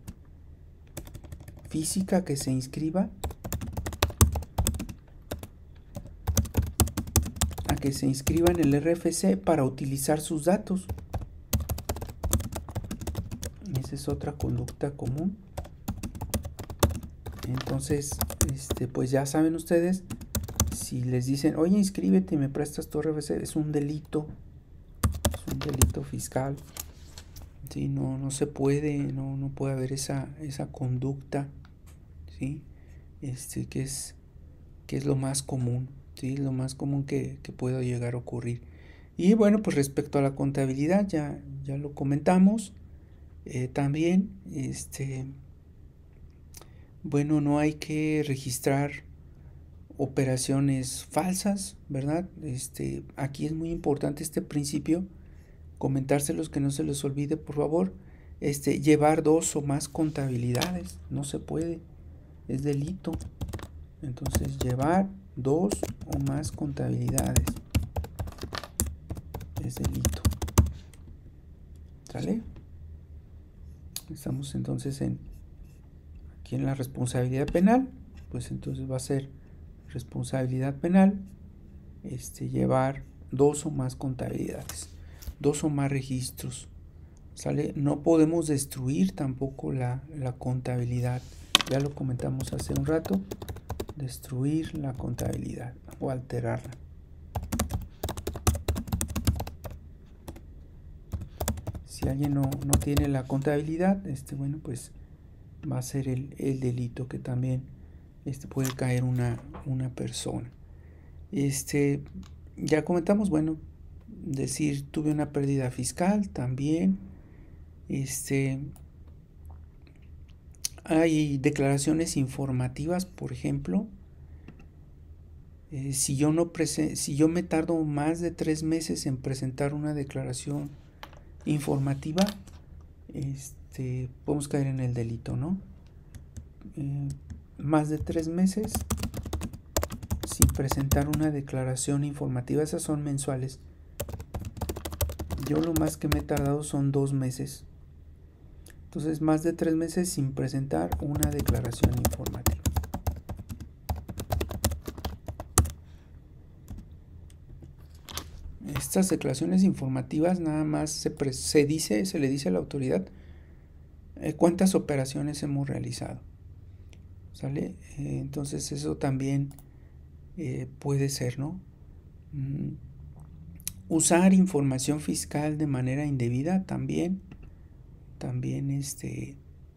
A: física que se inscriba, que se inscriba en el R F C para utilizar sus datos. Esa es otra conducta común. Entonces, este, pues ya saben ustedes, si les dicen, oye, inscríbete y me prestas tu R F C, es un delito, es un delito fiscal. Sí, no, no se puede, no, no puede haber esa, esa conducta, ¿sí? Este, que es, que es lo más común. Sí, lo más común que, que pueda llegar a ocurrir. Y bueno, pues respecto a la contabilidad, ya, ya lo comentamos. Eh, también, este, bueno, no hay que registrar operaciones falsas, ¿verdad? Este, aquí es muy importante este principio, comentárselos, que no se les olvide, por favor. Este, llevar dos o más contabilidades, no se puede, es delito. Entonces, llevar dos o más contabilidades es delito. ¿Sale? Estamos entonces en aquí en la responsabilidad penal. Pues entonces va a ser responsabilidad penal este, llevar dos o más contabilidades, dos o más registros. ¿Sale? No podemos destruir tampoco la, la contabilidad. Ya lo comentamos hace un rato. Destruir la contabilidad o alterarla. Si alguien no, no tiene la contabilidad, este, bueno, pues va a ser el, el delito que también este, puede caer una, una persona. Este, ya comentamos, bueno, decir tuve una pérdida fiscal también. Este, hay declaraciones informativas, por ejemplo. Eh, si yo no si yo me tardo más de tres meses en presentar una declaración informativa, este, podemos caer en el delito, ¿no? Eh, más de tres meses sin presentar una declaración informativa, esas son mensuales. Yo lo más que me he tardado son dos meses. Entonces, más de tres meses sin presentar una declaración informativa. Estas declaraciones informativas nada más se, se dice, se le dice a la autoridad eh, cuántas operaciones hemos realizado. ¿Sale? Eh, entonces eso también eh, puede ser, ¿no? Mm, usar información fiscal de manera indebida también, también este,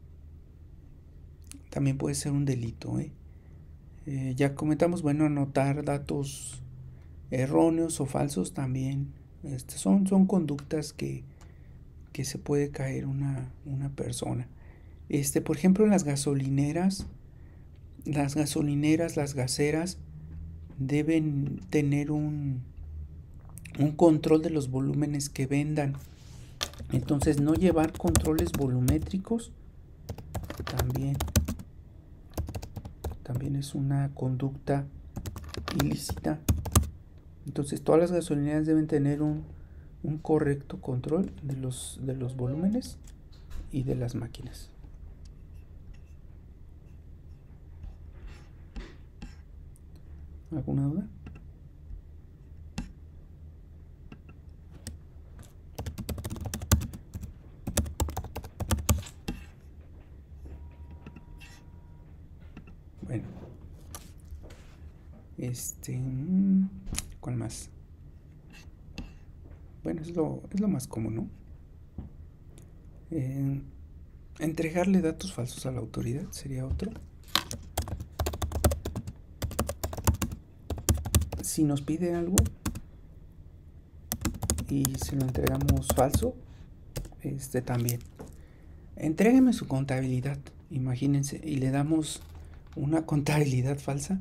A: también puede ser un delito, ¿eh? Eh, ya comentamos, bueno, anotar datos erróneos o falsos también este, son, son conductas que, que se puede caer una, una persona. Este, por ejemplo, en las gasolineras, las gasolineras, las gaseras deben tener un, un control de los volúmenes que vendan. Entonces, no llevar controles volumétricos también, también es una conducta ilícita. Entonces, todas las gasolineras deben tener un, un correcto control de los, de los volúmenes y de las máquinas. ¿Alguna duda? Bueno, este, ¿cuál más? Bueno, es lo, es lo más común, ¿no? Eh, entregarle datos falsos a la autoridad sería otro. Si nos pide algo y se lo entregamos falso, este también. Entrégueme su contabilidad, imagínense, y le damos una contabilidad falsa.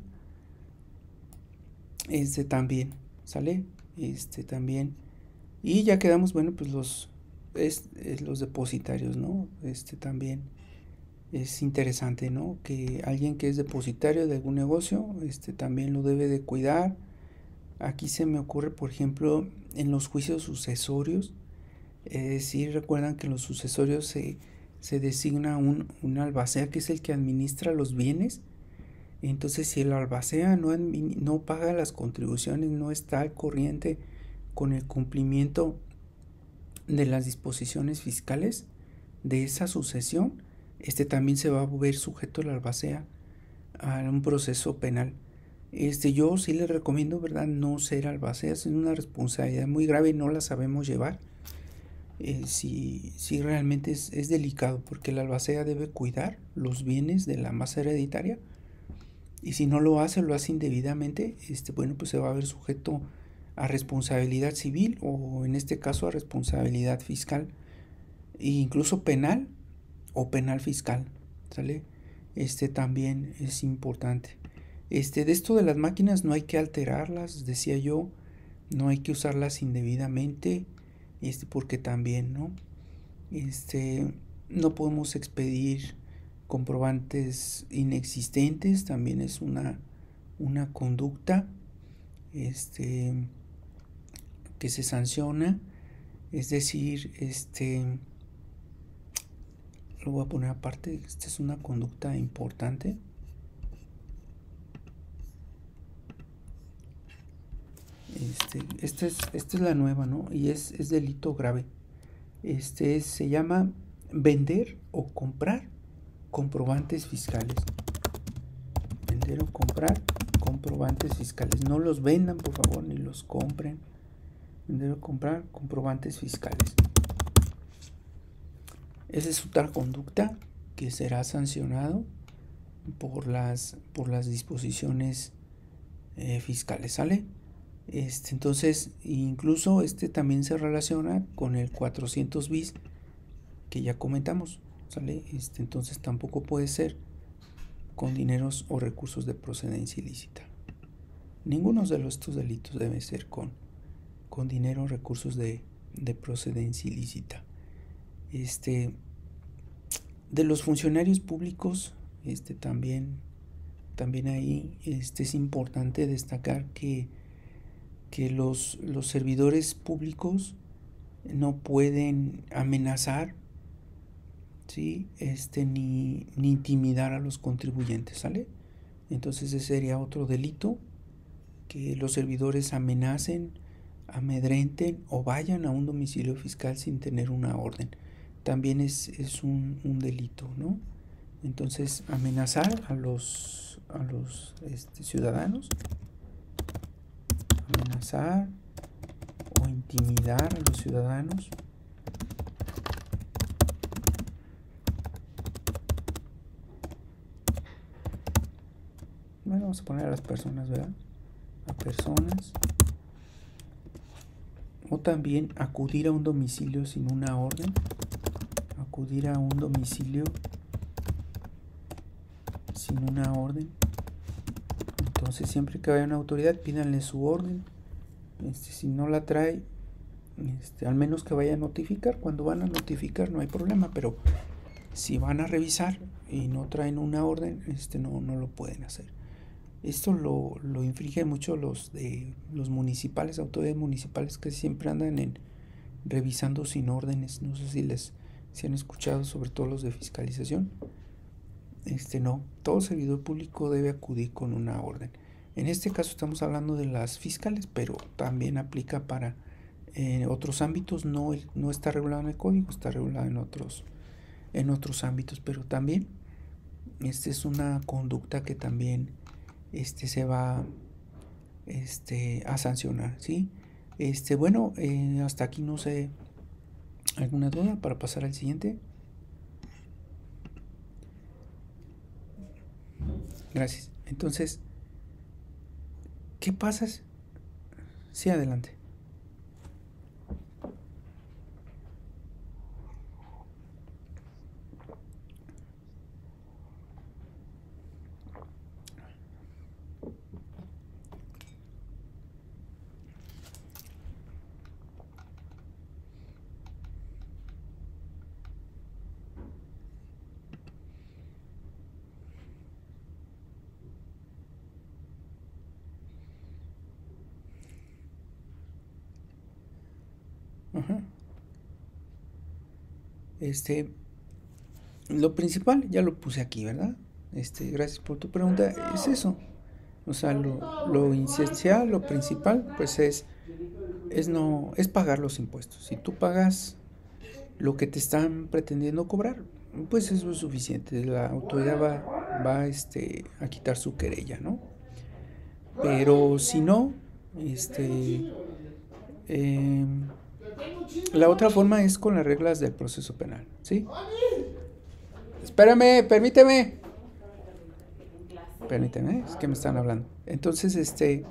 A: Este también, ¿sale? Este también. Y ya quedamos, bueno, pues los, es, es los depositarios, ¿no? Este también es interesante, ¿no? Que alguien que es depositario de algún negocio, este también lo debe de cuidar. Aquí se me ocurre, por ejemplo, en los juicios sucesorios. Eh, si recuerdan que en los sucesorios se, se designa un, un albacea que es el que administra los bienes. Entonces, si el albacea no, no paga las contribuciones, no está al corriente con el cumplimiento de las disposiciones fiscales de esa sucesión, este también se va a ver sujeto el albacea a un proceso penal. Este, yo sí les recomiendo, ¿verdad?, no ser albacea, es una responsabilidad muy grave y no la sabemos llevar. Eh, si, si realmente es, es delicado, porque el albacea debe cuidar los bienes de la masa hereditaria, y si no lo hace, lo hace indebidamente, este, bueno, pues se va a ver sujeto a responsabilidad civil o en este caso a responsabilidad fiscal e incluso penal o penal fiscal, ¿sale? Este también es importante. Este, de esto de las máquinas no hay que alterarlas, decía yo, no hay que usarlas indebidamente, este, porque también, ¿no? Este, no podemos expedir comprobantes inexistentes, también es una, una conducta, este, que se sanciona, es decir, este, lo voy a poner aparte, esta es una conducta importante. Este, esta es, esta es la nueva, ¿no? Y es, es delito grave. Este es, se llama vender o comprar comprobantes fiscales. Vender o comprar comprobantes fiscales. No los vendan, por favor, ni los compren. Vender o comprar comprobantes fiscales. Esa es otra conducta que será sancionado por las, por las disposiciones eh, fiscales, ¿sale? Este, entonces, incluso este también se relaciona con el cuatrocientos bis que ya comentamos, ¿sale? Este, entonces tampoco puede ser con dineros o recursos de procedencia ilícita. Ninguno de estos delitos debe ser con, con dinero o recursos de, de procedencia ilícita. Este, de los funcionarios públicos, este también, también ahí este, es importante destacar que, que los, los servidores públicos no pueden amenazar, ¿sí? Este, ni, ni intimidar a los contribuyentes, ¿sale? Entonces ese sería otro delito, que los servidores amenacen, amedrenten o vayan a un domicilio fiscal sin tener una orden. También es, es un, un delito, ¿no? Entonces, amenazar a los, a los este, ciudadanos, amenazar o intimidar a los ciudadanos, bueno, vamos a poner a las personas, ¿verdad? A personas, o también acudir a un domicilio sin una orden, acudir a un domicilio sin una orden. Entonces, siempre que vaya una autoridad, pídanle su orden. Este, si no la trae, este, al menos que vaya a notificar. Cuando van a notificar no hay problema, pero si van a revisar y no traen una orden, este, no, no lo pueden hacer. Esto lo, lo infringe mucho los de los municipales, autoridades municipales, que siempre andan en revisando sin órdenes. No sé si les si han escuchado, sobre todo los de fiscalización. Este no, todo servidor público debe acudir con una orden. En este caso estamos hablando de las fiscales, pero también aplica para eh, otros ámbitos. No, no está regulado en el código, está regulado en otros, en otros ámbitos, pero también esta es una conducta que también este, se va este, a sancionar, ¿sí? Este, bueno, eh, hasta aquí no sé, ¿alguna duda para pasar al siguiente? Gracias. Entonces, ¿qué pasa? Sí, adelante. Ajá. Este, lo principal ya lo puse aquí, ¿verdad? Este, gracias por tu pregunta. Es eso. O sea, lo, lo esencial, lo principal, pues es, es no, es pagar los impuestos. Si tú pagas lo que te están pretendiendo cobrar, pues eso es suficiente. La autoridad va, va este, a quitar su querella, ¿no? Pero si no, este, eh, la otra forma es con las reglas del proceso penal, ¿sí? Espérame, permíteme. Permíteme, es que me están hablando. Entonces, este,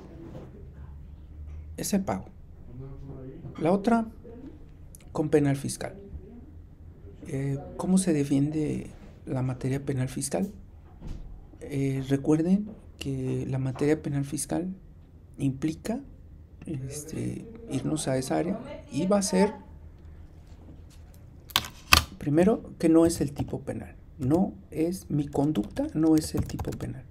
A: es el pago. La otra, con penal fiscal. Eh, ¿Cómo se defiende la materia penal fiscal? Eh, recuerden que la materia penal fiscal implica este, irnos a esa área y va a ser, primero, que no es el tipo penal. No es, mi conducta no es el tipo penal.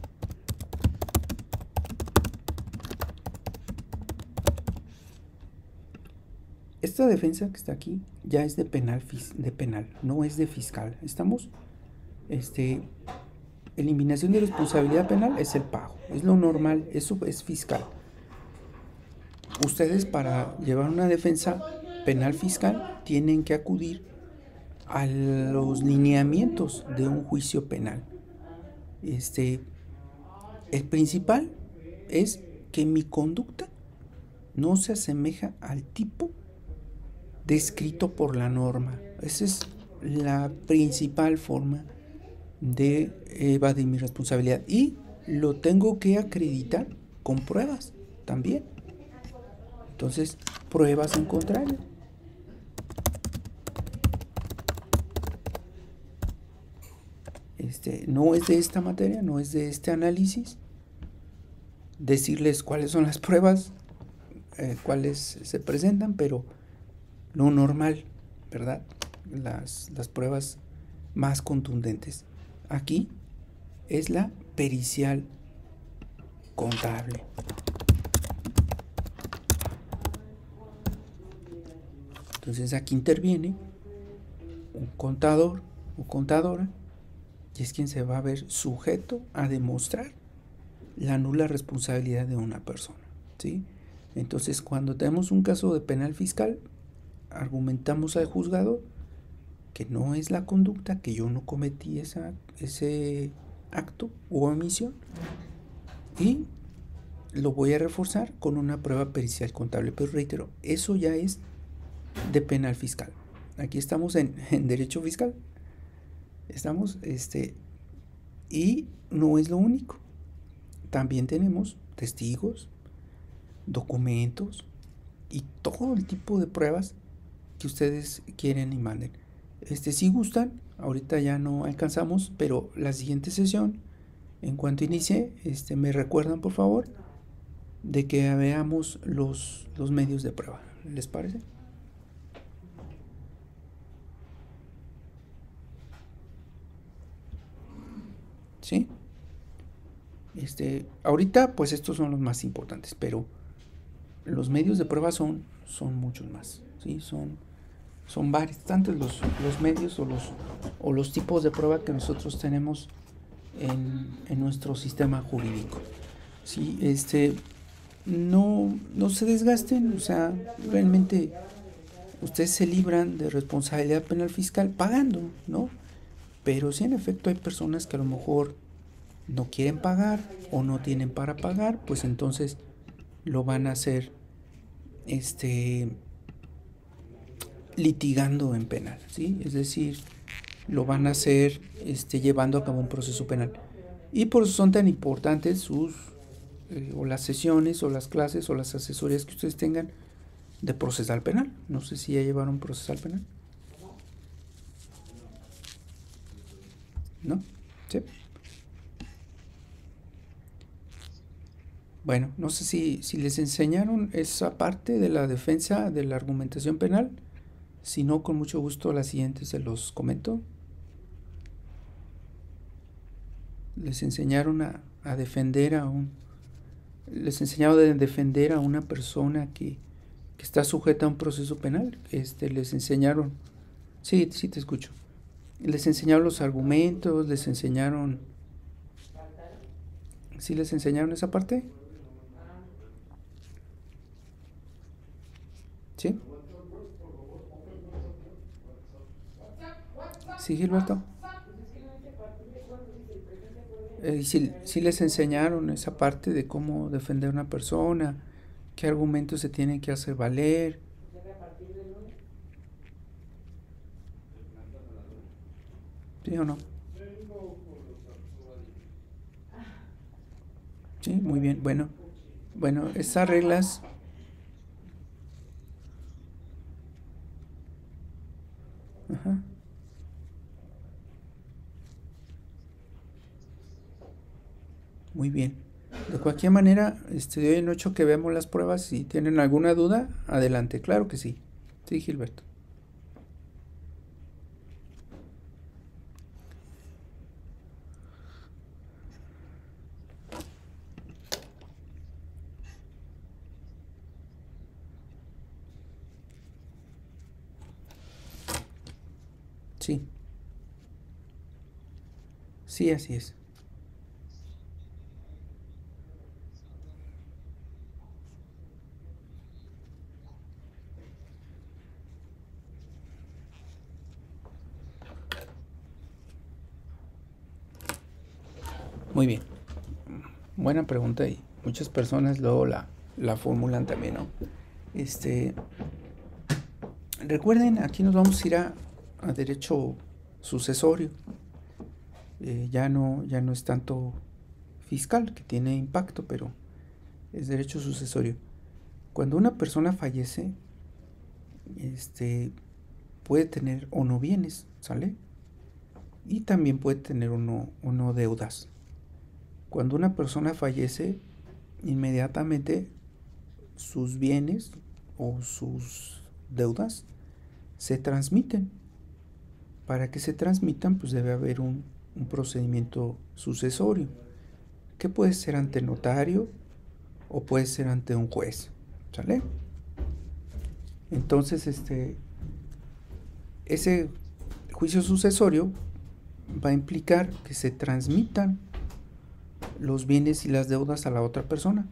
A: Esta defensa que está aquí ya es de penal, de penal, no es de fiscal. Estamos, este, eliminación de responsabilidad penal es el pago, es lo normal, eso es fiscal. Ustedes, para llevar una defensa penal fiscal, tienen que acudir a los lineamientos de un juicio penal. Este, el principal es que mi conducta no se asemeja al tipo descrito por la norma. Esa es la principal forma de evadir mi responsabilidad, y lo tengo que acreditar con pruebas también. Entonces, pruebas en contrario. Este, no es de esta materia, no es de este análisis decirles cuáles son las pruebas, eh, cuáles se presentan, pero lo normal, ¿verdad? Las, las pruebas más contundentes. Aquí es la pericial contable. Entonces aquí interviene un contador o contadora, y es quien se va a ver sujeto a demostrar la nula responsabilidad de una persona, ¿sí? Entonces, cuando tenemos un caso de penal fiscal, argumentamos al juzgado que no es la conducta, que yo no cometí esa, ese acto u omisión, y lo voy a reforzar con una prueba pericial contable. Pero reitero, eso ya es de penal fiscal. Aquí estamos en, en derecho fiscal. Estamos, este, y no es lo único. También tenemos testigos, documentos y todo el tipo de pruebas que ustedes quieren y manden. Este, si gustan, ahorita ya no alcanzamos, pero la siguiente sesión, en cuanto inicie, este, me recuerdan por favor de que veamos los, los medios de prueba. ¿Les parece? ¿Sí? Este, ahorita pues estos son los más importantes, pero los medios de prueba son, son muchos más, ¿sí? Son, son varios, tantos los, los medios o los, o los tipos de prueba que nosotros tenemos en, en nuestro sistema jurídico. Sí, este, no, no se desgasten, o sea, realmente ustedes se libran de responsabilidad penal fiscal pagando, ¿no? Pero si en efecto hay personas que a lo mejor no quieren pagar o no tienen para pagar, pues entonces lo van a hacer este litigando en penal, ¿sí? Es decir, lo van a hacer este llevando a cabo un proceso penal. Y por eso son tan importantes sus eh, o las sesiones o las clases o las asesorías que ustedes tengan de procesal penal. No sé si ya llevaron procesal penal. ¿No? ¿Sí? Bueno, no sé si, si les enseñaron esa parte de la defensa de la argumentación penal. Si no, con mucho gusto la siguiente se los comento. Les enseñaron a, a defender a un... Les enseñaron a defender a una persona que, que está sujeta a un proceso penal. Este, les enseñaron... Sí, sí te escucho. Les enseñaron los argumentos, les enseñaron... ¿Sí les enseñaron esa parte? ¿Sí? ¿Sí, Gilberto? Eh, si, si les enseñaron esa parte de cómo defender a una persona, qué argumentos se tienen que hacer valer. ¿Sí o no? Sí, muy bien. Bueno, bueno, esas reglas... Ajá. Muy bien. De cualquier manera, este, de hoy en ocho que veamos las pruebas. Si tienen alguna duda, adelante. Claro que sí. Sí, Gilberto. Sí. Sí, así es. Muy bien. Buena pregunta y muchas personas luego la, la formulan también, ¿no? Este, recuerden, aquí nos vamos a ir a, a derecho sucesorio. Eh, ya no, ya no es tanto fiscal que tiene impacto, pero es derecho sucesorio. Cuando una persona fallece, este, puede tener o no bienes, ¿sale? Y también puede tener o no, o no deudas. Cuando una persona fallece, inmediatamente sus bienes o sus deudas se transmiten. Para que se transmitan, pues debe haber un, un procedimiento sucesorio, que puede ser ante notario o puede ser ante un juez, ¿sale? Entonces, este, ese juicio sucesorio va a implicar que se transmitan los bienes y las deudas a la otra persona.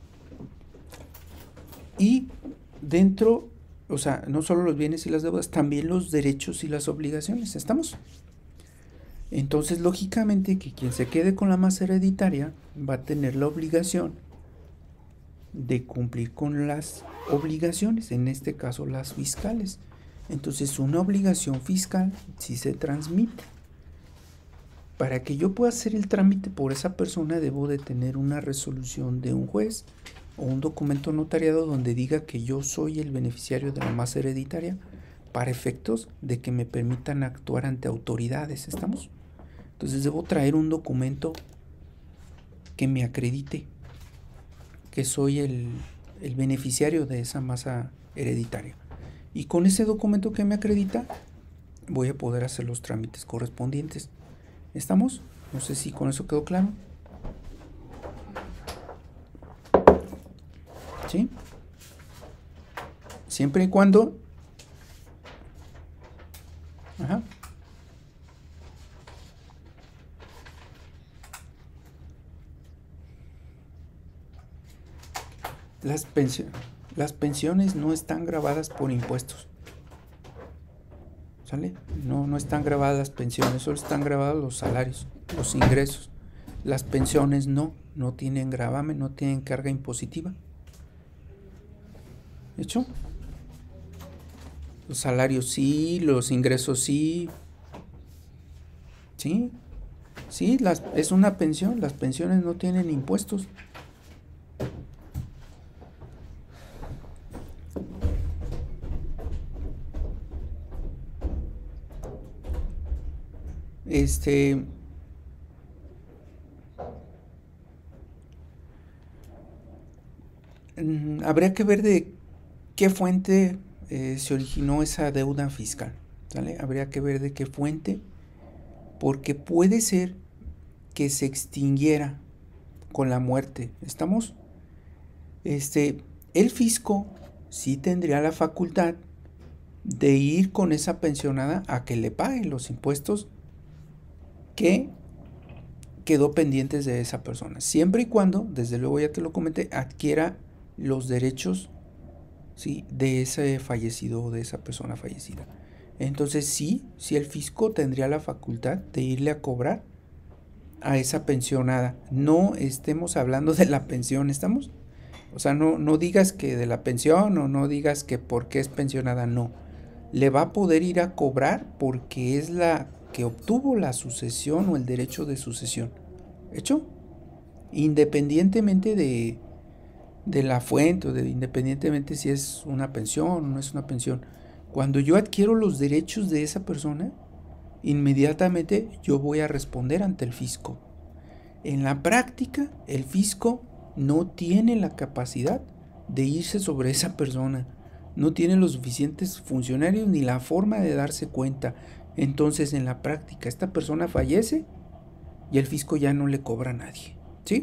A: Y dentro, o sea, no solo los bienes y las deudas, también los derechos y las obligaciones. ¿Estamos? Entonces, lógicamente, que quien se quede con la masa hereditaria va a tener la obligación de cumplir con las obligaciones, en este caso las fiscales. Entonces, una obligación fiscal sí se transmite. Para que yo pueda hacer el trámite por esa persona, debo de tener una resolución de un juez o un documento notariado donde diga que yo soy el beneficiario de la masa hereditaria para efectos de que me permitan actuar ante autoridades. ¿Estamos? Entonces debo traer un documento que me acredite que soy el, el beneficiario de esa masa hereditaria. Y con ese documento que me acredita, voy a poder hacer los trámites correspondientes. ¿Estamos? No sé si con eso quedó claro. ¿Sí? Siempre y cuando... Ajá. Las, pensio- las pensiones no están grabadas por impuestos. ¿Sale? No, no están grabadas las pensiones, solo están grabados los salarios, los ingresos. Las pensiones no, no tienen gravamen, no tienen carga impositiva. ¿Hecho? Los salarios sí, los ingresos sí. Sí, sí, las, es una pensión, las pensiones no tienen impuestos. Este... mm, habría que ver de qué fuente eh, se originó esa deuda fiscal, ¿sale? Habría que ver de qué fuente, porque puede ser que se extinguiera con la muerte. ¿Estamos? Este, el fisco sí tendría la facultad de ir con esa pensionada a que le pague los impuestos que quedó pendientes de esa persona, siempre y cuando, desde luego ya te lo comenté, adquiera los derechos, ¿sí?, de ese fallecido o de esa persona fallecida. Entonces sí, sí el fisco tendría la facultad de irle a cobrar a esa pensionada. No estemos hablando de la pensión, ¿estamos? O sea, no, no digas que de la pensión o no digas que porque es pensionada, no. Le va a poder ir a cobrar porque es la que obtuvo la sucesión o el derecho de sucesión. ¿Hecho? Independientemente de, de la fuente o de, independientemente si es una pensión o no es una pensión. Cuando yo adquiero los derechos de esa persona, inmediatamente yo voy a responder ante el fisco. En la práctica, el fisco no tiene la capacidad de irse sobre esa persona, no tiene los suficientes funcionarios ni la forma de darse cuenta. Entonces, en la práctica, esta persona fallece y el fisco ya no le cobra a nadie, ¿sí?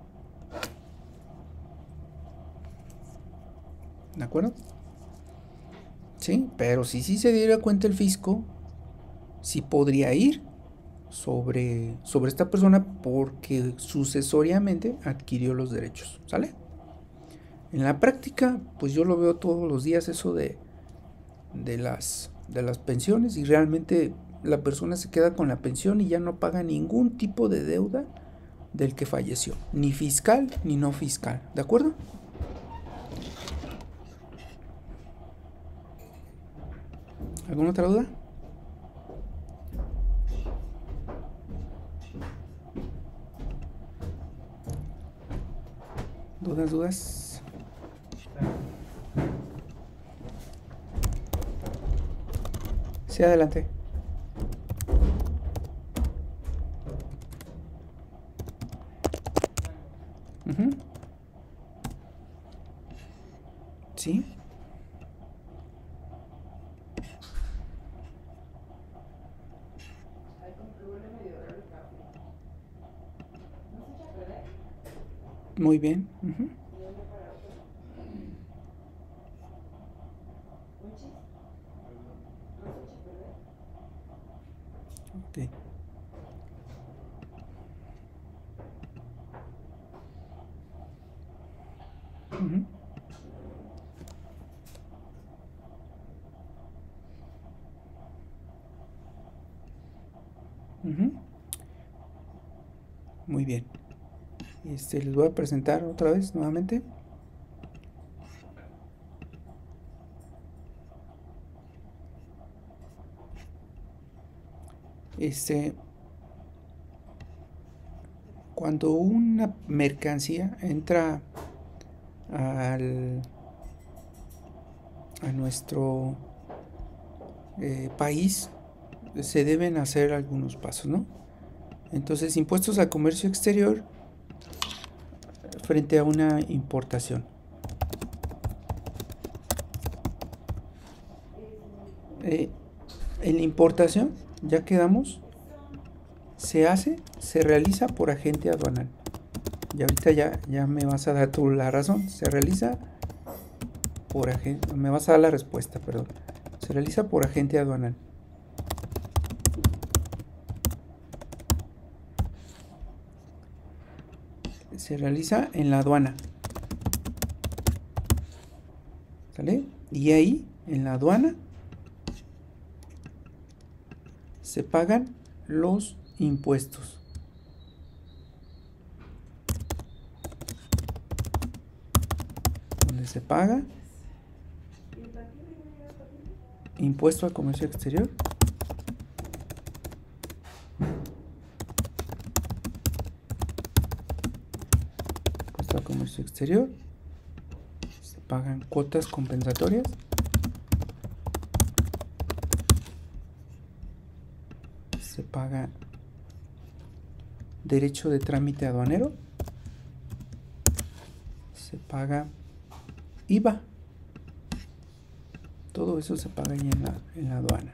A: ¿De acuerdo? Sí, pero si sí se diera cuenta el fisco, sí podría ir sobre, sobre esta persona porque sucesoriamente adquirió los derechos, ¿sale? En la práctica, pues yo lo veo todos los días eso de, de, las, de las pensiones, y realmente la persona se queda con la pensión y ya no paga ningún tipo de deuda del que falleció, ni fiscal ni no fiscal, ¿de acuerdo? ¿Alguna otra duda? ¿Dudas, dudas? Sí, adelante. Uh-huh. Sí. Muy bien. Uh-huh. Ok. Uh-huh. Uh-huh. Muy bien. Este, les voy a presentar otra vez nuevamente. Este, cuando una mercancía entra al, a nuestro eh, país, se deben hacer algunos pasos, ¿no? Entonces, impuestos a comercio exterior frente a una importación. Eh, en la importación, ya quedamos, se hace, se realiza por agente aduanal. Y ahorita ya, ya me vas a dar tú la razón. Se realiza por agente, me vas a dar la respuesta, perdón. Se realiza por agente aduanal. Se realiza en la aduana. ¿Sale? Y ahí, en la aduana, se pagan los impuestos. Donde se paga impuesto al comercio exterior. Impuesto al comercio exterior. Se pagan cuotas compensatorias. Se paga derecho de trámite aduanero. Se paga I V A. Todo eso se paga ahí en la, en la aduana.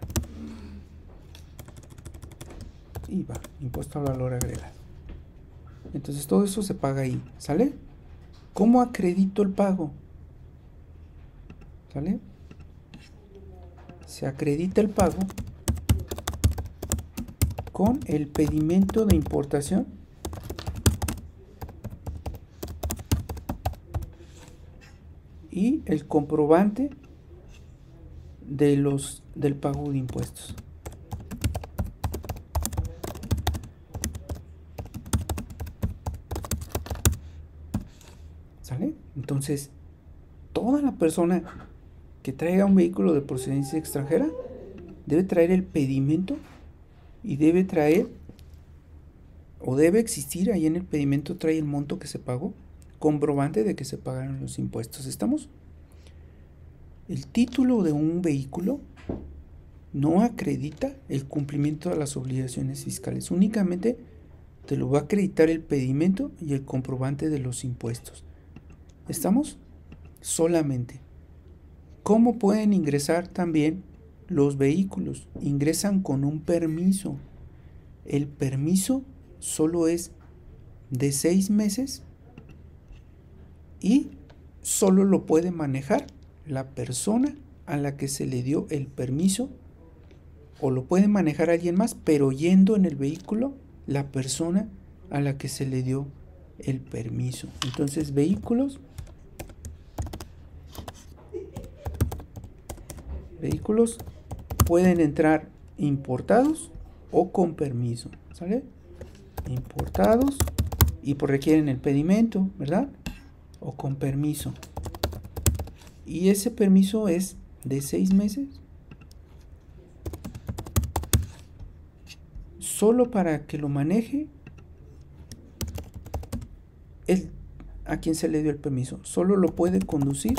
A: I V A, impuesto al valor agregado. Entonces todo eso se paga ahí, ¿sale? ¿Cómo acredito el pago? ¿Sale? Se acredita el pago con el pedimento de importación y el comprobante de los del pago de impuestos. ¿Sale? Entonces, toda la persona que traiga un vehículo de procedencia extranjera debe traer el pedimento y debe traer o debe existir ahí en el pedimento, trae el monto que se pagó, comprobante de que se pagaron los impuestos. ¿Estamos? El título de un vehículo no acredita el cumplimiento de las obligaciones fiscales, únicamente te lo va a acreditar el pedimento y el comprobante de los impuestos. ¿Estamos? Solamente. ¿Cómo pueden ingresar también los vehículos? Ingresan con un permiso. El permiso solo es de seis meses y solo lo puede manejar la persona a la que se le dio el permiso, o lo puede manejar alguien más, pero yendo en el vehículo la persona a la que se le dio el permiso. Entonces, vehículos vehículos pueden entrar importados o con permiso, ¿sale? Importados y por requieren el pedimento, ¿verdad? O con permiso. Y ese permiso es de seis meses. Solo para que lo maneje el, a quien se le dio el permiso. Solo lo puede conducir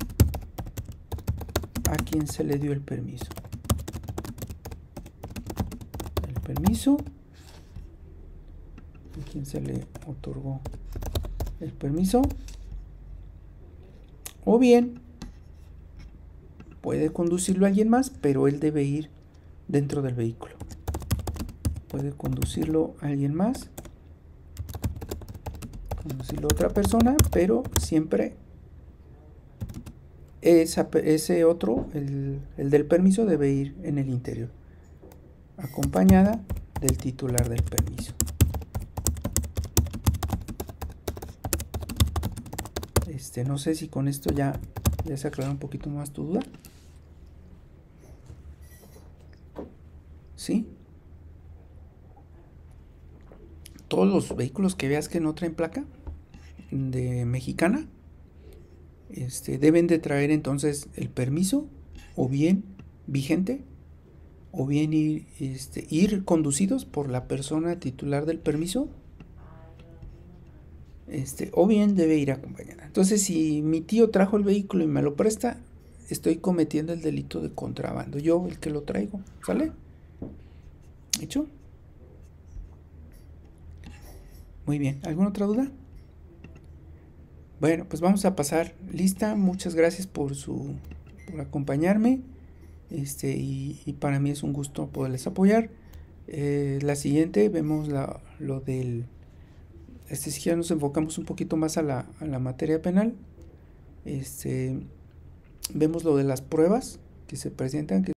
A: a quien se le dio el permiso. El permiso a quien se le otorgó el permiso. O bien puede conducirlo a alguien más, pero él debe ir dentro del vehículo. Puede conducirlo a alguien más, conducirlo a otra persona, pero siempre esa, ese otro, el, el del permiso, debe ir en el interior, acompañada del titular del permiso. Este, no sé si con esto ya, ya se aclara un poquito más tu duda. ¿Sí? Todos los vehículos que veas que no traen placa de mexicana, este, deben de traer entonces el permiso, o bien vigente, o bien ir, este, ir conducidos por la persona titular del permiso, este, o bien debe ir acompañada. Entonces, si mi tío trajo el vehículo y me lo presta, estoy cometiendo el delito de contrabando, yo el que lo traigo, ¿sale? ¿Hecho? Muy bien, ¿alguna otra duda? Bueno, pues vamos a pasar lista. Muchas gracias por su por acompañarme. Este, y, y para mí es un gusto poderles apoyar. Eh, la siguiente vemos la, lo del este si ya nos enfocamos un poquito más a la, a la materia penal. Este, vemos lo de las pruebas que se presentan, que